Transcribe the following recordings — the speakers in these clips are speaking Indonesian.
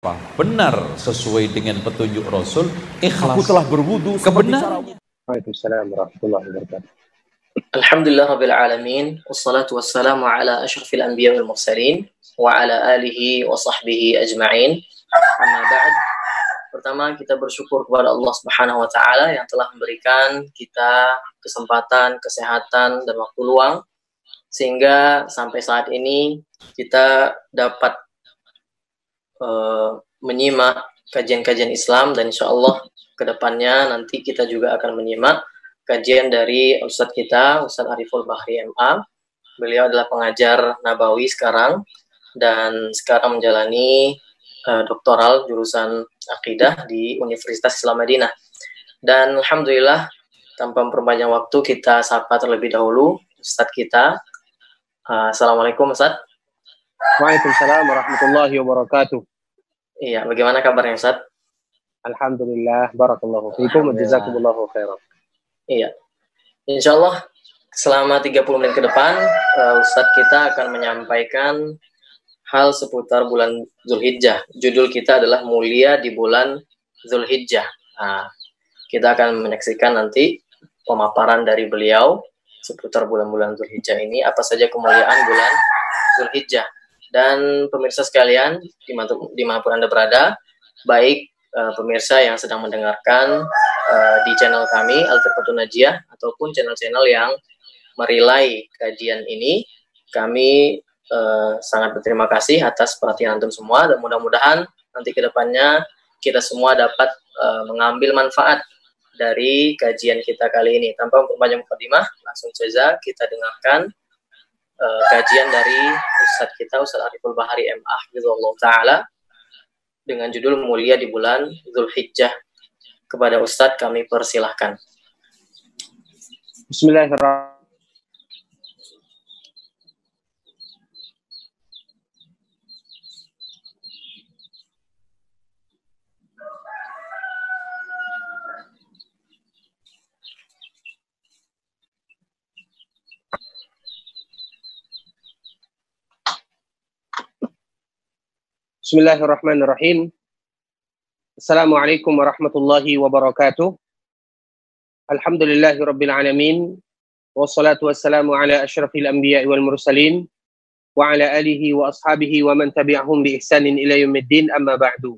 benar sesuai dengan petunjuk Rasul, ikhlas. Aku telah berwudu kebenarannya. Waalaikumsalam warahmatullahi wabarakatuh. Alhamdulillah rabbil alamin, wassalatu wassalamu ala asyrafil anbiya wal mursalin wa ala alihi wa sahbihi ajma'in. Amma ba'd. Pertama, kita bersyukur kepada Allah Subhanahu wa taala yang telah memberikan kita kesempatan, kesehatan dan waktu luang sehingga sampai saat ini kita dapat menyimak kajian-kajian Islam, dan insya Allah kedepannya nanti kita juga akan menyimak kajian dari Ustadz kita, Ustadz Ariful Bahri MA. Beliau adalah pengajar Nabawi sekarang dan sekarang menjalani doktoral jurusan Akidah di Universitas Islam Madinah. Dan Alhamdulillah, tanpa memperpanjang waktu, kita sapa terlebih dahulu Ustadz kita. Assalamualaikum Ustadz. Waalaikumsalam warahmatullahi wabarakatuh. Iya, bagaimana kabarnya Ustadz? Alhamdulillah, barakallahu fiikum wa jazakumullahu khairan. Iya, insya Allah selama 30 menit ke depan Ustadz kita akan menyampaikan hal seputar bulan Zulhijjah. Judul kita adalah Mulia di Bulan Zulhijjah. Nah, kita akan menyaksikan nanti pemaparan dari beliau seputar bulan-bulan Zulhijjah ini, apa saja kemuliaan bulan Zulhijjah. Dan pemirsa sekalian, dimanapun Anda berada, baik pemirsa yang sedang mendengarkan di channel kami Al-Firqatun Najiyah ataupun channel-channel yang merilai kajian ini, kami sangat berterima kasih atas perhatian antum semua, dan mudah-mudahan nanti ke depannya kita semua dapat mengambil manfaat dari kajian kita kali ini. Tanpa memperpanjang mukadimah, langsung saja kita dengarkan kajian dari Ustadz kita, Ustadz Ariful Bahri MA Hafizahullah Ta'ala, dengan judul Mulia di Bulan Zulhijjah. Kepada Ustadz kami persilahkan. Bismillahirrahmanirrahim. Bismillahirrahmanirrahim. Assalamualaikum warahmatullahi wabarakatuh. Alhamdulillahi rabbil alamin. Wassalatu wassalamu ala asyrafil anbiya wal mursalin wa ala alihi wa ashabihi wa man tabi'ahum bi ihsanin ila yaumiddin, amma ba'du.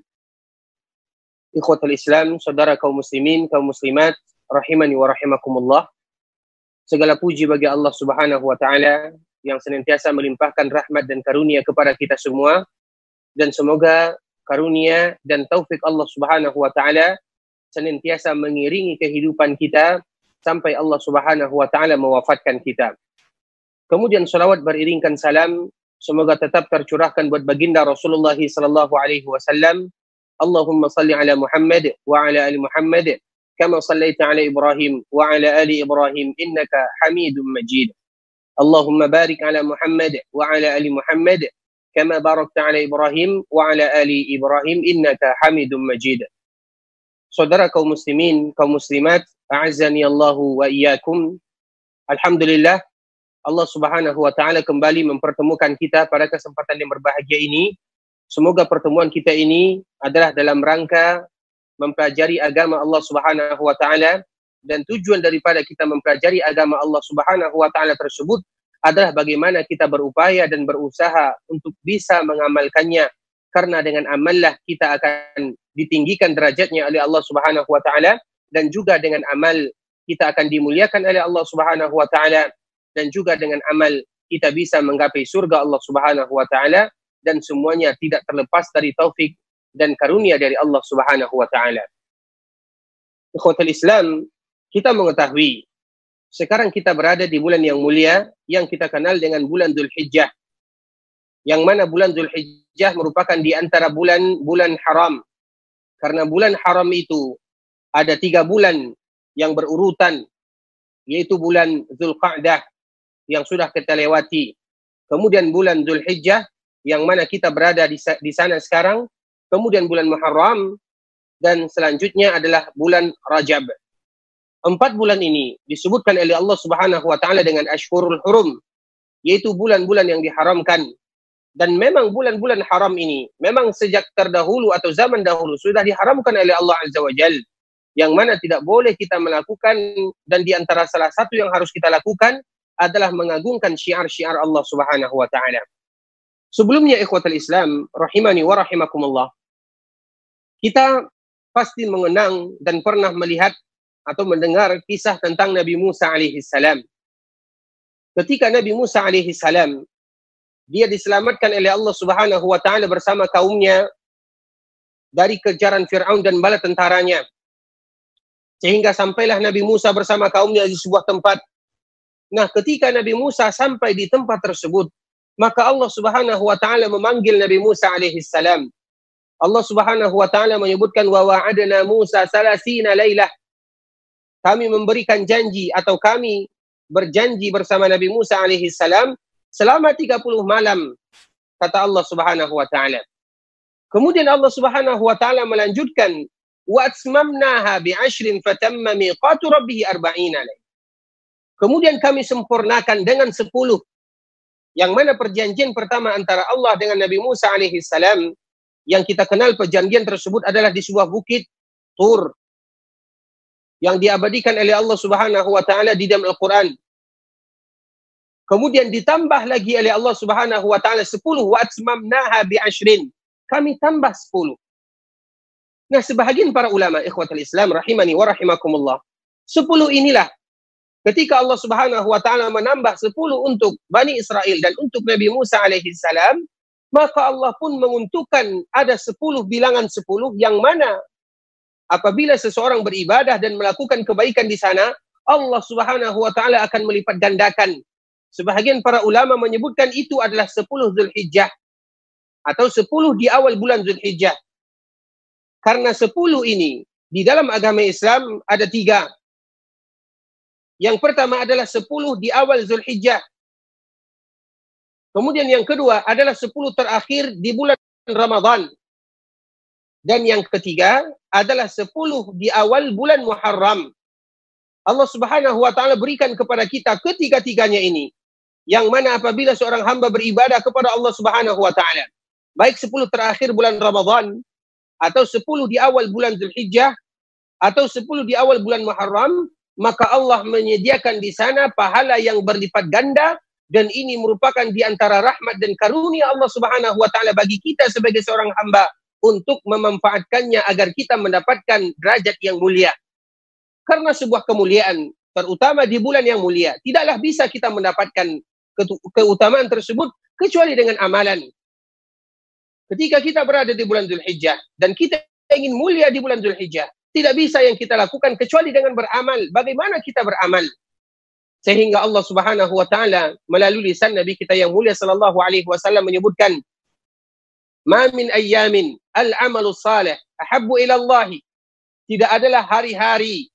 Ikhwatul Islam, saudara kaum muslimin, kaum muslimat, rahimani wa rahimakumullah. Segala puji bagi Allah Subhanahu wa taala yang senantiasa melimpahkan rahmat dan karunia kepada kita semua. Dan semoga karunia dan taufik Allah Subhanahu wa taala senantiasa mengiringi kehidupan kita sampai Allah Subhanahu wa taala mewafatkan kita. Kemudian salawat beriringkan salam semoga tetap tercurahkan buat baginda Rasulullah sallallahu alaihi wasallam. Allahumma salli ala Muhammad wa ala ali Muhammad kama sallaita ala Ibrahim wa ala ali Ibrahim innaka Hamidum Majid. Allahumma barik ala Muhammad wa ala ali Muhammad kama barakta ala Ibrahim wa ala ali Ibrahim innaka Hamidum Majid. Saudara kaum muslimin, kaum muslimat, a'azzani Allahu wa iyyakum. Alhamdulillah, Allah Subhanahu wa taala kembali mempertemukan kita pada kesempatan yang berbahagia ini. Semoga pertemuan kita ini adalah dalam rangka mempelajari agama Allah Subhanahu wa taala, dan tujuan daripada kita mempelajari agama Allah Subhanahu wa taala tersebut adalah bagaimana kita berupaya dan berusaha untuk bisa mengamalkannya, karena dengan amallah kita akan ditinggikan derajatnya oleh Allah Subhanahu wa taala, dan juga dengan amal kita akan dimuliakan oleh Allah Subhanahu wa taala, dan juga dengan amal kita bisa menggapai surga Allah Subhanahu wa taala, dan semuanya tidak terlepas dari taufik dan karunia dari Allah Subhanahu wa taala. Ikhwatul Islam, kita mengetahui sekarang kita berada di bulan yang mulia yang kita kenal dengan bulan Zulhijjah. Yang mana bulan Zulhijjah merupakan di antara bulan haram. Karena bulan haram itu ada 3 bulan yang berurutan, yaitu bulan Zulqa'dah yang sudah kita lewati. Kemudian bulan Zulhijjah yang mana kita berada di sana sekarang. Kemudian bulan Muharram, dan selanjutnya adalah bulan Rajab. 4 bulan ini disebutkan oleh Allah Subhanahu wa taala dengan Ashhurul Hurum, yaitu bulan-bulan yang diharamkan. Dan memang bulan-bulan haram ini memang sejak terdahulu atau zaman dahulu sudah diharamkan oleh Allah Azza wa Jalla, yang mana tidak boleh kita melakukan, dan di antara salah satu yang harus kita lakukan adalah mengagungkan syiar-syiar Allah Subhanahu wa taala. Sebelumnya ikhwatul Islam rahimani wa rahimakumullah, kita pasti mengenang dan pernah melihat atau mendengar kisah tentang Nabi Musa alaihi salam. Ketika Nabi Musa alaihi salam dia diselamatkan oleh Allah Subhanahu wa taala bersama kaumnya dari kejaran Firaun dan bala tentaranya. Sehingga sampailah Nabi Musa bersama kaumnya di sebuah tempat. Nah, ketika Nabi Musa sampai di tempat tersebut, maka Allah Subhanahu wa taala memanggil Nabi Musa alaihi salam. Allah Subhanahu wa taala menyebutkan wa wa'adna Musa 30 lailah. Kami memberikan janji atau kami berjanji bersama Nabi Musa alaihi salam selama 30 malam, kata Allah Subhanahu wa taala. Kemudian Allah Subhanahu wa taala melanjutkan wa atmamnaha bi'ashrin fatamma miqatu rabbih 40 lail. Kemudian kami sempurnakan dengan 10, yang mana perjanjian pertama antara Allah dengan Nabi Musa alaihi salam, yang kita kenal perjanjian tersebut adalah di sebuah bukit Tur yang diabadikan oleh Allah Subhanahu wa taala di dalam Al-Qur'an. Kemudian ditambah lagi oleh Allah Subhanahu wa taala 10, wa atmamnaha bi'ashrin. Kami tambah 10. Nah, sebahagian para ulama ikhwatul Islam rahimani wa rahimakumullah, 10 inilah ketika Allah Subhanahu wa taala menambah 10 untuk Bani Israel dan untuk Nabi Musa alaihi salam, maka Allah pun menguntukkan ada 10 bilangan 10 yang mana apabila seseorang beribadah dan melakukan kebaikan di sana, Allah Subhanahu wa taala akan melipat gandakan. Sebahagian para ulama menyebutkan itu adalah 10 Zulhijjah atau 10 di awal bulan Zulhijjah. Karena 10 ini di dalam agama Islam ada 3. Yang pertama adalah 10 di awal Zulhijjah. Kemudian yang kedua adalah 10 terakhir di bulan Ramadan. Dan yang ketiga adalah 10 di awal bulan Muharram. Allah Subhanahu wa taala berikan kepada kita ketiga-tiganya ini, yang mana apabila seorang hamba beribadah kepada Allah Subhanahu wa taala, baik 10 terakhir bulan Ramadan, atau 10 di awal bulan Zulhijjah, atau 10 di awal bulan Muharram, maka Allah menyediakan di sana pahala yang berlipat ganda, dan ini merupakan di antara rahmat dan karunia Allah Subhanahu wa taala bagi kita sebagai seorang hamba untuk memanfaatkannya agar kita mendapatkan derajat yang mulia. Karena sebuah kemuliaan, terutama di bulan yang mulia, tidaklah bisa kita mendapatkan keutamaan tersebut kecuali dengan amalan. Ketika kita berada di bulan Zulhijjah dan kita ingin mulia di bulan Zulhijjah, tidak bisa yang kita lakukan kecuali dengan beramal. Bagaimana kita beramal? Sehingga Allah Subhanahu wa taala melalui lisan Nabi kita yang mulia sallallahu alaihi wasallam menyebutkan, "Ma min ayyamin al-amalu salih ahabbu ila Allah." Tidak adalah hari-hari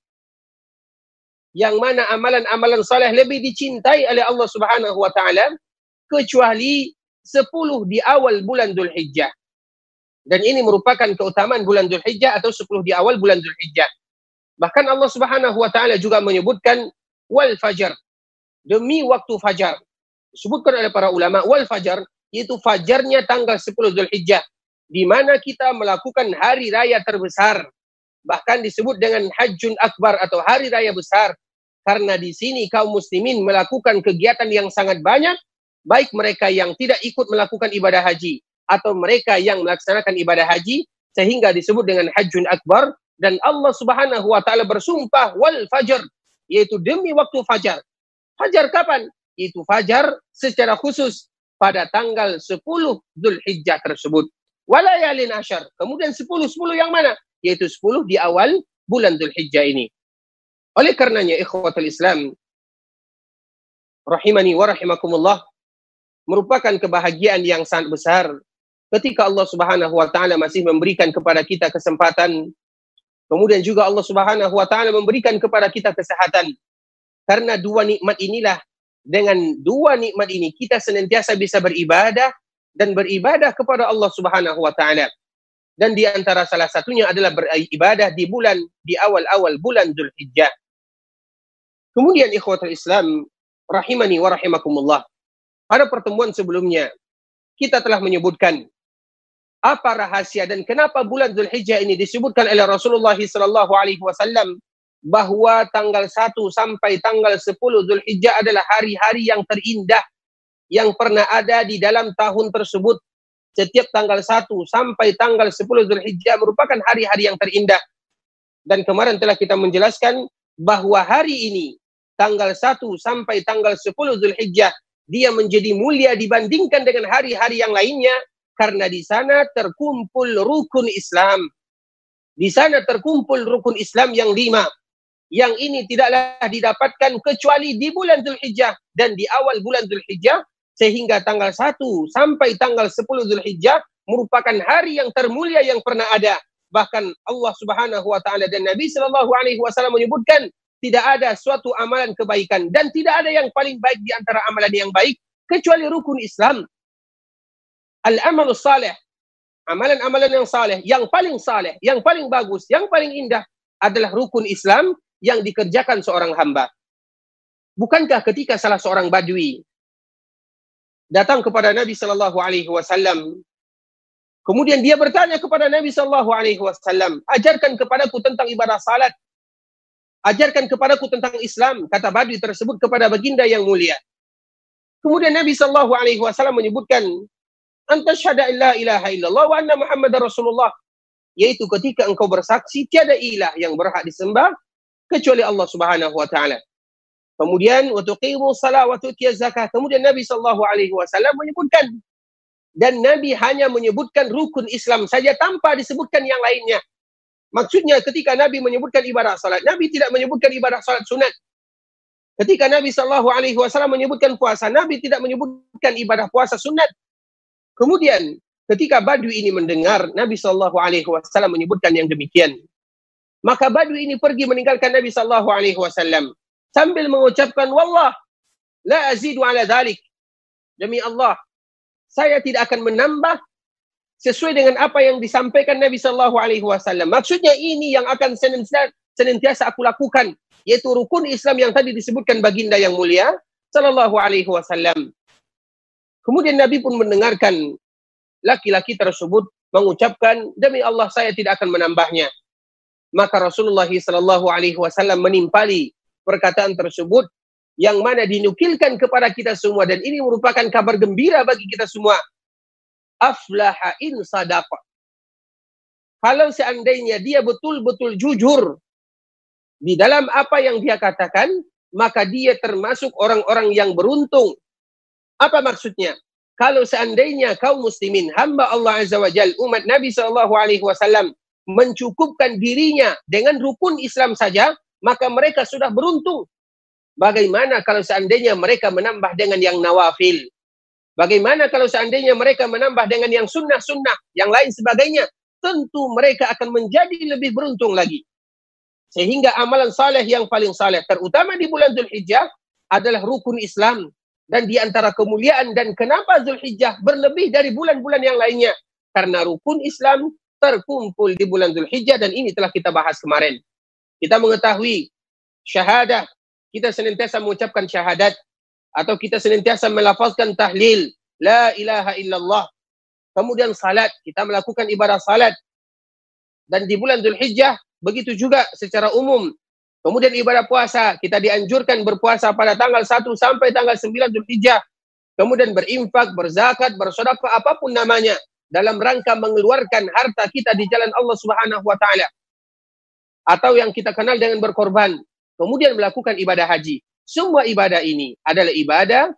yang mana amalan-amalan saleh lebih dicintai oleh Allah Subhanahu wa taala kecuali 10 di awal bulan Zulhijjah. Dan ini merupakan keutamaan bulan Zulhijjah atau 10 di awal bulan Zulhijjah. Bahkan Allah Subhanahu wa taala juga menyebutkan wal fajar, demi waktu fajar. Disebutkan oleh para ulama wal fajar, yaitu fajarnya tanggal 10 Zulhijjah, di mana kita melakukan hari raya terbesar. Bahkan disebut dengan Hajjun Akbar atau hari raya besar, karena di sini kaum muslimin melakukan kegiatan yang sangat banyak, baik mereka yang tidak ikut melakukan ibadah haji atau mereka yang melaksanakan ibadah haji, sehingga disebut dengan Hajjun Akbar. Dan Allah Subhanahu wa taala bersumpah wal fajr, yaitu demi waktu fajar. Fajar kapan? Yaitu fajar secara khusus pada tanggal 10 Zulhijjah tersebut. Walayalin asyar. Kemudian 10 yang mana? Yaitu 10 di awal bulan Zulhijjah ini. Oleh karenanya ikhwatul Islam rahimani wa rahimakumullah, merupakan kebahagiaan yang sangat besar ketika Allah Subhanahu wa taala masih memberikan kepada kita kesempatan, kemudian juga Allah Subhanahu wa taala memberikan kepada kita kesehatan. Karena dua nikmat inilah, dengan dua nikmat ini kita senantiasa bisa beribadah dan beribadah kepada Allah Subhanahu wa taala. Dan di antara salah satunya adalah beribadah di awal-awal bulan Zulhijjah. Kemudian ikhwatul Islam rahimani wa rahimakumullah, pada pertemuan sebelumnya kita telah menyebutkan apa rahasia dan kenapa bulan Zulhijjah ini disebutkan oleh Rasulullah SAW bahwa tanggal 1 sampai tanggal 10 Zulhijjah adalah hari-hari yang terindah yang pernah ada di dalam tahun tersebut. Setiap tanggal 1 sampai tanggal 10 Zulhijjah merupakan hari-hari yang terindah. Dan kemarin telah kita menjelaskan bahwa hari ini, tanggal 1 sampai tanggal 10 Zulhijjah, dia menjadi mulia dibandingkan dengan hari-hari yang lainnya, karena di sana terkumpul rukun Islam. Di sana terkumpul rukun Islam yang 5. Yang ini tidaklah didapatkan kecuali di bulan Zulhijjah dan di awal bulan Zulhijjah, sehingga tanggal 1 sampai tanggal 10 Zulhijjah merupakan hari yang termulia yang pernah ada. Bahkan Allah Subhanahu wa taala dan Nabi sallallahu alaihi wasallam menyebutkan tidak ada suatu amalan kebaikan dan tidak ada yang paling baik di antara amalan yang baik kecuali rukun Islam. Al-amalus salih, amalan-amalan yang saleh, yang paling bagus, yang paling indah adalah rukun Islam yang dikerjakan seorang hamba. Bukankah ketika salah seorang badui datang kepada Nabi sallallahu alaihi wasallam, kemudian dia bertanya kepada Nabi sallallahu alaihi wasallam, "Ajarkan kepadaku tentang ibadah salat. Ajarkan kepadaku tentang Islam," kata badui tersebut kepada baginda yang mulia. Kemudian Nabi sallallahu alaihi wasallam menyebutkan, "Anta syahada la ilaha illallah wa anna Muhammadar Rasulullah," yaitu ketika engkau bersaksi tiada ilah yang berhak disembah kecuali Allah Subhanahu wa taala. Kemudian wa tuqimu shalah wa tu'tiyaz zakah. Kemudian Nabi sallallahu alaihi wasallam menyebutkan, dan Nabi hanya menyebutkan rukun Islam saja tanpa disebutkan yang lainnya. Maksudnya ketika Nabi menyebutkan ibadah salat, Nabi tidak menyebutkan ibadah salat sunat. Ketika Nabi sallallahu alaihi wasallam menyebutkan puasa, Nabi tidak menyebutkan ibadah puasa sunat. Kemudian ketika badui ini mendengar Nabi sallallahu alaihi wasallam menyebutkan yang demikian, maka badui ini pergi meninggalkan Nabi sallallahu alaihi wasallam sambil mengucapkan, "Wallah la azidu ala dhalik." Demi Allah, saya tidak akan menambah sesuai dengan apa yang disampaikan Nabi sallallahu alaihi wasallam. Maksudnya ini yang akan senantiasa aku lakukan, yaitu rukun Islam yang tadi disebutkan baginda yang mulia sallallahu alaihi wasallam. Kemudian Nabi pun mendengarkan laki-laki tersebut mengucapkan, "Demi Allah saya tidak akan menambahnya." Maka Rasulullah sallallahu alaihi wasallam menimpali perkataan tersebut yang mana dinukilkan kepada kita semua, dan ini merupakan kabar gembira bagi kita semua. Aflaha in sadaqa. Kalau seandainya dia betul-betul jujur di dalam apa yang dia katakan, maka dia termasuk orang-orang yang beruntung. Apa maksudnya? Kalau seandainya kaum muslimin, hamba Allah Azza wa Jal, umat Nabi sallallahu alaihi wasallam mencukupkan dirinya dengan rukun Islam saja, maka mereka sudah beruntung. Bagaimana kalau seandainya mereka menambah dengan yang nawafil? Bagaimana kalau seandainya mereka menambah dengan yang sunnah-sunnah, yang lain sebagainya? Tentu mereka akan menjadi lebih beruntung lagi. Sehingga amalan saleh yang paling saleh, terutama di bulan Zulhijjah, adalah rukun Islam. Dan di antara kemuliaan dan kenapa Zulhijjah berlebih dari bulan-bulan yang lainnya, karena rukun Islam terkumpul di bulan Zulhijjah, dan ini telah kita bahas kemarin. Kita mengetahui syahadah, kita senantiasa mengucapkan syahadat, atau kita senantiasa melafazkan tahlil la ilaha illallah. Kemudian salat, kita melakukan ibadah salat, dan di bulan Zulhijjah begitu juga secara umum. Kemudian ibadah puasa, kita dianjurkan berpuasa pada tanggal 1 sampai tanggal 9 Zulhijjah. Kemudian berinfak, berzakat, bersedekah, apapun namanya, dalam rangka mengeluarkan harta kita di jalan Allah Subhanahu wa taala. Atau yang kita kenal dengan berkorban. Kemudian melakukan ibadah haji. Semua ibadah ini adalah ibadah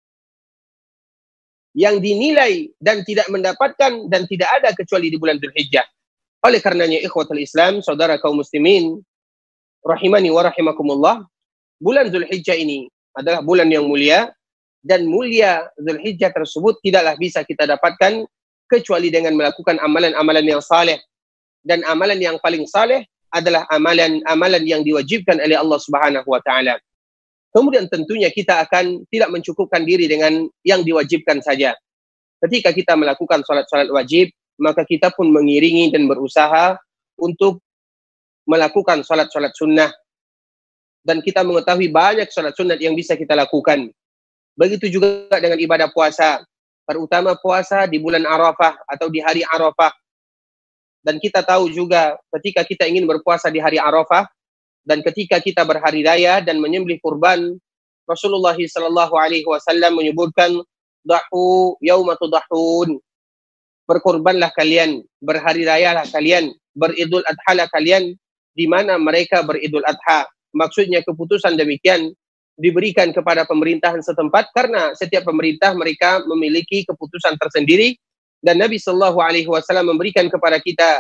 yang dinilai dan tidak mendapatkan dan tidak ada kecuali di bulan Zulhijjah. Oleh karenanya ikhwatul Islam, saudara kaum muslimin, rahimani wa rahimakumullah, bulan Zulhijjah ini adalah bulan yang mulia, dan mulia Zulhijjah tersebut tidaklah bisa kita dapatkan kecuali dengan melakukan amalan-amalan yang saleh. Dan amalan yang paling saleh adalah amalan-amalan yang diwajibkan oleh Allah Subhanahu wa taala. Kemudian tentunya kita akan tidak mencukupkan diri dengan yang diwajibkan saja. Ketika kita melakukan salat-salat wajib, maka kita pun mengiringi dan berusaha untuk melakukan salat-salat sunnah. Dan kita mengetahui banyak salat sunnah yang bisa kita lakukan. Begitu juga dengan ibadah puasa. terutama puasa di bulan Arafah atau di hari Arafah. Dan kita tahu juga ketika kita ingin berpuasa di hari Arafah dan ketika kita berhari raya dan menyembelih kurban, Rasulullah SAW menyebutkan dahu yauma tudahun, berkurbanlah kalian, berhari rayalah kalian, beridul adha lah kalian, di mana mereka beridul adha. Maksudnya keputusan demikian diberikan kepada pemerintahan setempat karena setiap pemerintah mereka memiliki keputusan tersendiri. Dan Nabi SAW memberikan kepada kita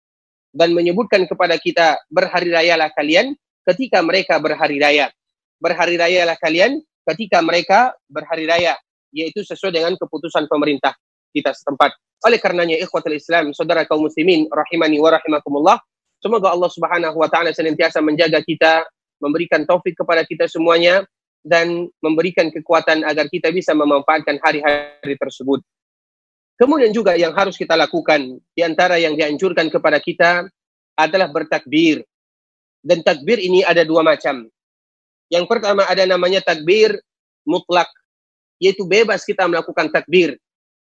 dan menyebutkan kepada kita, berhari rayalah kalian ketika mereka berhari raya. Berhari rayalah kalian ketika mereka berhari raya, yaitu sesuai dengan keputusan pemerintah kita setempat. Oleh karenanya, ikhwatul Islam, saudara kaum muslimin, rahimani wa rahimakumullah, semoga Allah Subhanahu wa taala senantiasa menjaga kita, memberikan taufik kepada kita semuanya, dan memberikan kekuatan agar kita bisa memanfaatkan hari-hari tersebut. Kemudian juga yang harus kita lakukan, di antara yang dianjurkan kepada kita adalah bertakbir. Dan takbir ini ada dua macam. Yang pertama ada namanya takbir mutlak, yaitu bebas kita melakukan takbir.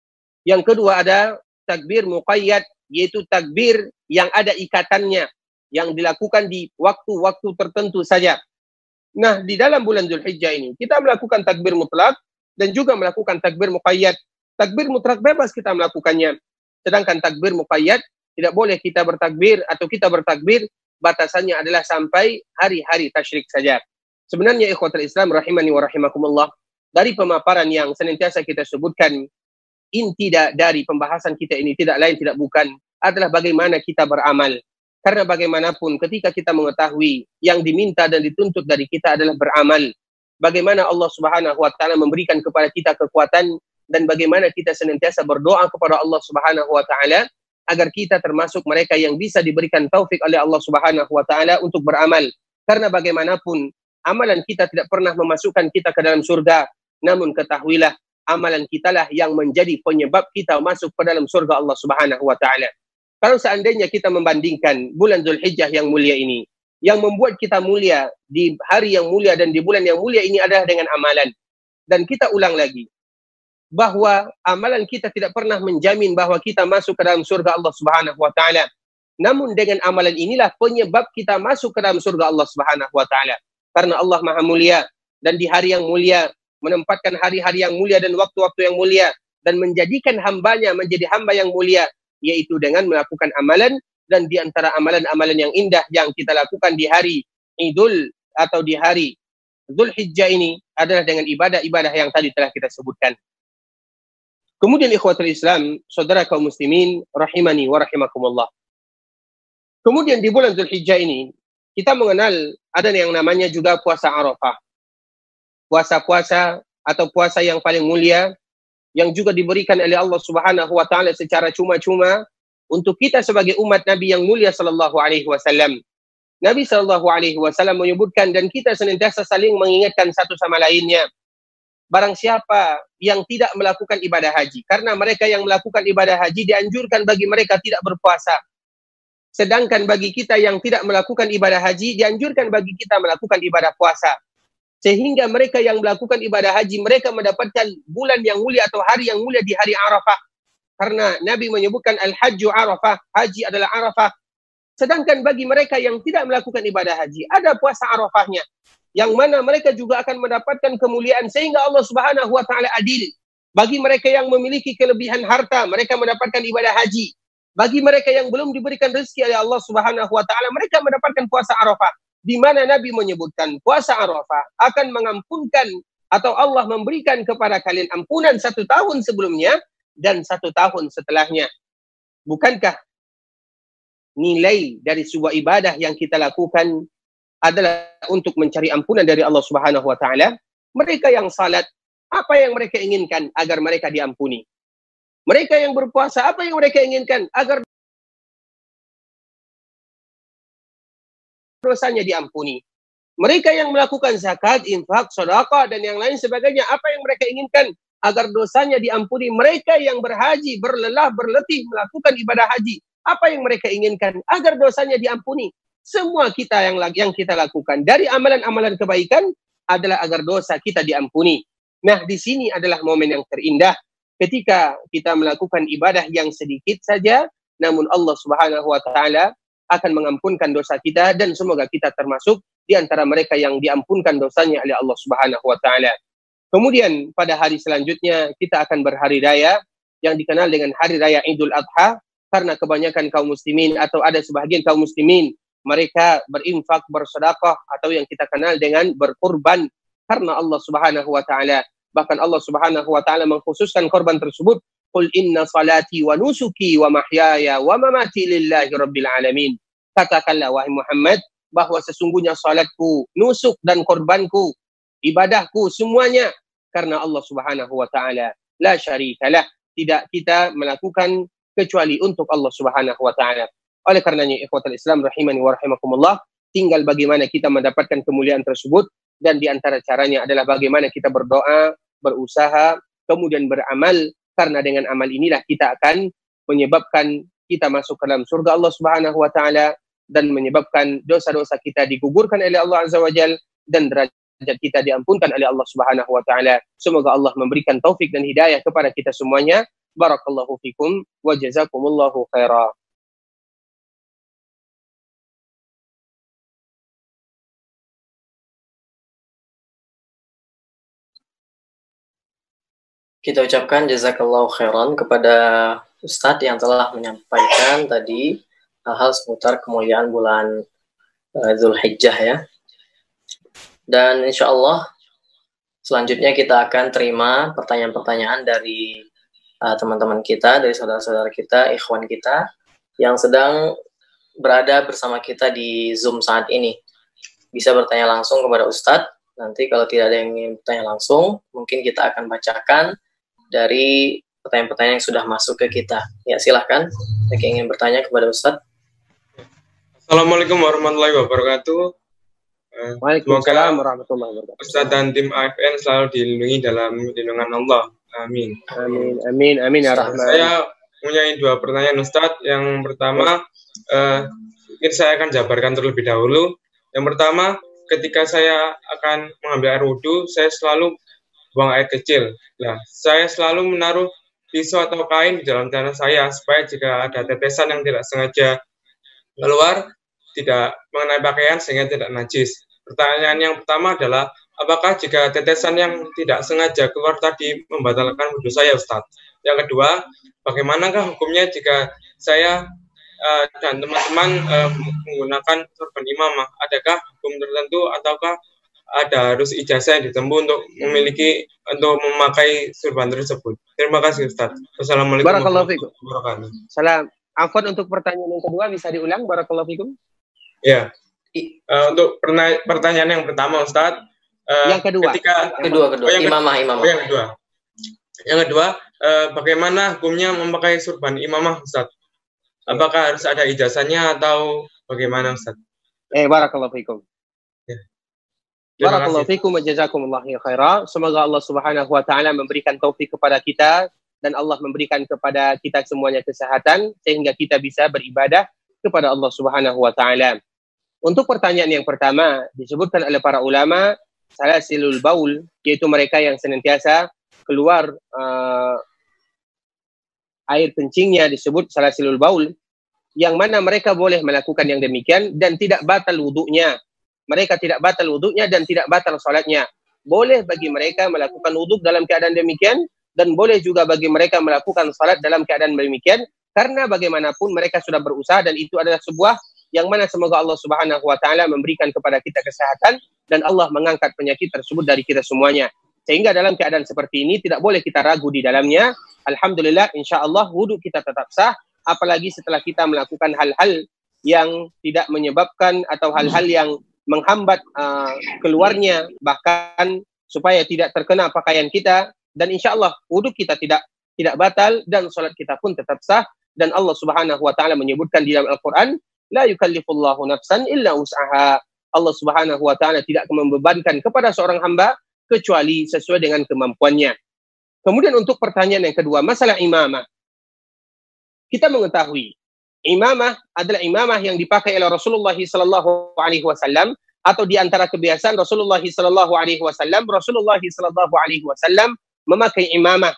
Yang kedua ada takbir muqayyad, yaitu takbir yang ada ikatannya, yang dilakukan di waktu-waktu tertentu saja. Nah, di dalam bulan Dzulhijjah ini, kita melakukan takbir mutlak dan juga melakukan takbir muqayyad. Takbir mutlak bebas kita melakukannya. Sedangkan takbir muqayyad, tidak boleh kita bertakbir atau kita bertakbir, batasannya adalah sampai hari-hari tasyrik saja. Sebenarnya ikhwatul Islam rahimani wa rahimakumullah, dari pemaparan yang senantiasa kita sebutkan, inti dari pembahasan kita ini tidak lain tidak bukan adalah bagaimana kita beramal. Karena bagaimanapun ketika kita mengetahui yang diminta dan dituntut dari kita adalah beramal, bagaimana Allah Subhanahu wa taala memberikan kepada kita kekuatan dan bagaimana kita senantiasa berdoa kepada Allah Subhanahu wa taala agar kita termasuk mereka yang bisa diberikan taufik oleh Allah Subhanahu wa taala untuk beramal. Karena bagaimanapun amalan kita tidak pernah memasukkan kita ke dalam surga, namun ketahuilah amalan kitalah yang menjadi penyebab kita masuk ke dalam surga Allah Subhanahu wa taala. Kalau seandainya kita membandingkan bulan Dzulhijjah yang mulia ini, yang membuat kita mulia di hari yang mulia dan di bulan yang mulia ini adalah dengan amalan. Dan kita ulang lagi, bahwa amalan kita tidak pernah menjamin bahwa kita masuk ke dalam surga Allah Subhanahu wa taala. Namun dengan amalan inilah penyebab kita masuk ke dalam surga Allah Subhanahu wa taala. Karena Allah Maha Mulia dan di hari yang mulia menempatkan hari-hari yang mulia dan waktu-waktu yang mulia dan menjadikan hambanya menjadi hamba yang mulia, yaitu dengan melakukan amalan. Dan di antara amalan-amalan yang indah yang kita lakukan di hari Idul atau di hari Dzulhijjah ini adalah dengan ibadah-ibadah yang tadi telah kita sebutkan. Kemudian ikhwatul Islam, saudara kaum muslimin, rahimani wa rahimakumullah. Kemudian di bulan Dzulhijjah ini, kita mengenal ada yang namanya juga puasa Arafah. Puasa-puasa atau puasa yang paling mulia, yang juga diberikan oleh Allah Subhanahu wa taala secara cuma-cuma untuk kita sebagai umat Nabi yang mulia sallallahu alaihi wasallam. Nabi sallallahu alaihi wasallam menyebutkan dan kita senantiasa saling mengingatkan satu sama lainnya. Barang siapa yang tidak melakukan ibadah haji, karena mereka yang melakukan ibadah haji dianjurkan bagi mereka tidak berpuasa. Sedangkan bagi kita yang tidak melakukan ibadah haji, dianjurkan bagi kita melakukan ibadah puasa. Sehingga mereka yang melakukan ibadah haji, mereka mendapatkan bulan yang mulia atau hari yang mulia di hari Arafah. Karena Nabi menyebutkan al-hajju Arafah, haji adalah Arafah. Sedangkan bagi mereka yang tidak melakukan ibadah haji, ada puasa Arafahnya, yang mana mereka juga akan mendapatkan kemuliaan sehingga Allah Subhanahu wa taala adil. Bagi mereka yang memiliki kelebihan harta, mereka mendapatkan ibadah haji. Bagi mereka yang belum diberikan rezeki oleh Allah Subhanahu wa taala, mereka mendapatkan puasa Arafah. Di mana Nabi menyebutkan puasa Arafah akan mengampunkan atau Allah memberikan kepada kalian ampunan 1 tahun sebelumnya dan 1 tahun setelahnya. Bukankah nilai dari sebuah ibadah yang kita lakukan adalah untuk mencari ampunan dari Allah Subhanahu wa taala? Mereka yang salat, apa yang mereka inginkan? Agar mereka diampuni. Mereka yang berpuasa, apa yang mereka inginkan? Agar dosanya diampuni. Mereka yang melakukan zakat, infak, sedekah dan yang lain sebagainya, apa yang mereka inginkan? Agar dosanya diampuni. Mereka yang berhaji, berlelah, berletih melakukan ibadah haji, apa yang mereka inginkan? Agar dosanya diampuni. Semua kita yang kita lakukan dari amalan-amalan kebaikan adalah agar dosa kita diampuni. Nah, di sini adalah momen yang terindah ketika kita melakukan ibadah yang sedikit saja, namun Allah Subhanahu wa taala akan mengampunkan dosa kita, dan semoga kita termasuk di antara mereka yang diampunkan dosanya oleh Allah Subhanahu wa taala. Kemudian pada hari selanjutnya kita akan berhari raya yang dikenal dengan hari raya Idul Adha, karena kebanyakan kaum muslimin atau ada sebahagian kaum muslimin mereka berinfak, bersedekah, atau yang kita kenal dengan berkurban karena Allah Subhanahu wa taala. Bahkan Allah Subhanahu wa taala mengkhususkan korban tersebut, qul inna salati wa nusuki wa mahyaya wa mamati lillahi rabbil alamin. Katakanlah wahai Muhammad bahwa sesungguhnya salatku, nusuk dan korbanku, ibadahku semuanya karena Allah Subhanahu wa taala. La syarikalah, tidak kita melakukan kecuali untuk Allah Subhanahu wa taala. Oleh karenanya ikhwatul Islam rahimani wa rahimakumullah, tinggal bagaimana kita mendapatkan kemuliaan tersebut, dan di antara caranya adalah bagaimana kita berdoa, berusaha, kemudian beramal, karena dengan amal inilah kita akan menyebabkan kita masuk ke dalam surga Allah Subhanahu wa taala, dan menyebabkan dosa-dosa kita digugurkan oleh Allah Azza wa Jalla, dan derajat kita diampunkan oleh Allah Subhanahu wa taala. Semoga Allah memberikan taufik dan hidayah kepada kita semuanya. Barakallahu fikum wa jazakumullahu khaira. Kita ucapkan jazakallahu khairan kepada Ustadz yang telah menyampaikan tadi hal-hal seputar kemuliaan bulan Dzulhijjah ya. Dan insya Allah selanjutnya kita akan terima pertanyaan-pertanyaan dari teman-teman kita, dari saudara-saudara kita, ikhwan kita yang sedang berada bersama kita di Zoom saat ini. Bisa bertanya langsung kepada Ustadz. Nanti kalau tidak ada yang ingin bertanya langsung, mungkin kita akan bacakan dari pertanyaan-pertanyaan yang sudah masuk ke kita. Ya, silahkan. Yang ingin bertanya kepada Ustadz. Assalamualaikum warahmatullahi wabarakatuh. Waalaikumsalam warahmatullahi wabarakatuh. Ustadz dan tim AFN selalu dilindungi dalam lindungan Allah. Amin. Amin, amin, amin ya Rahman. Saya punya dua pertanyaan Ustadz. Yang pertama, mungkin saya akan jabarkan terlebih dahulu. Yang pertama, ketika saya akan mengambil air wudhu, saya selalu buang air kecil. Nah, saya selalu menaruh pisau atau kain di dalam celana saya supaya jika ada tetesan yang tidak sengaja keluar, tidak mengenai pakaian sehingga tidak najis. Pertanyaan yang pertama adalah, apakah jika tetesan yang tidak sengaja keluar tadi membatalkan wudhu saya, Ustadz? Yang kedua, bagaimanakah hukumnya jika saya dan teman-teman menggunakan sorban imamah? Adakah hukum tertentu ataukah ada harus ijazah yang ditempuh untuk memakai sorban tersebut? Terima kasih Ustaz. Wassalamualaikum warahmatullahi wabarakatuh. Salam. Afwan, untuk pertanyaan yang kedua bisa diulang? Barakallahu fikum. Ya. Untuk pertanyaan yang pertama Ustaz. Yang kedua. Imamah. Yang kedua, bagaimana hukumnya memakai sorban imamah Ustaz? Apakah harus ada ijazahnya atau bagaimana Ustaz? Barakallahu fikum. Ya. Barakallahu fikum wa jazakumullahu khairan. Semoga Allah Subhanahu wa taala memberikan taufik kepada kita, dan Allah memberikan kepada kita semuanya kesehatan sehingga kita bisa beribadah kepada Allah Subhanahu wa taala. Untuk pertanyaan yang pertama, disebutkan oleh para ulama salasilul baul, yaitu mereka yang senantiasa keluar air kencingnya, disebut salasilul baul, yang mana mereka boleh melakukan yang demikian dan tidak batal wudunya. Mereka tidak batal wudunya dan tidak batal salatnya. Boleh bagi mereka melakukan wudhu dalam keadaan demikian, dan boleh juga bagi mereka melakukan salat dalam keadaan demikian, karena bagaimanapun mereka sudah berusaha, dan itu adalah sebuah yang mana semoga Allah Subhanahu wa taala memberikan kepada kita kesehatan, dan Allah mengangkat penyakit tersebut dari kita semuanya. Sehingga dalam keadaan seperti ini tidak boleh kita ragu di dalamnya. Alhamdulillah, insya-Allah wudhu kita tetap sah, apalagi setelah kita melakukan hal-hal yang tidak menyebabkan atau hal-hal yang menghambat keluarnya, bahkan supaya tidak terkena pakaian kita, dan insya Allah wudhu kita tidak batal, dan salat kita pun tetap sah. Dan Allah Subhanahu wa taala menyebutkan di dalam Al-Qur'an, la yukallifullahu nafsan illa wus'aha. Allah Subhanahu wa taala tidak membebankan kepada seorang hamba kecuali sesuai dengan kemampuannya. Kemudian untuk pertanyaan yang kedua, masalah imamah. Kita mengetahui imamah adalah imamah yang dipakai oleh Rasulullah sallallahu alaihi wasallam, atau di antara kebiasaan Rasulullah sallallahu alaihi wasallam, Rasulullah sallallahu alaihi wasallam memakai imamah.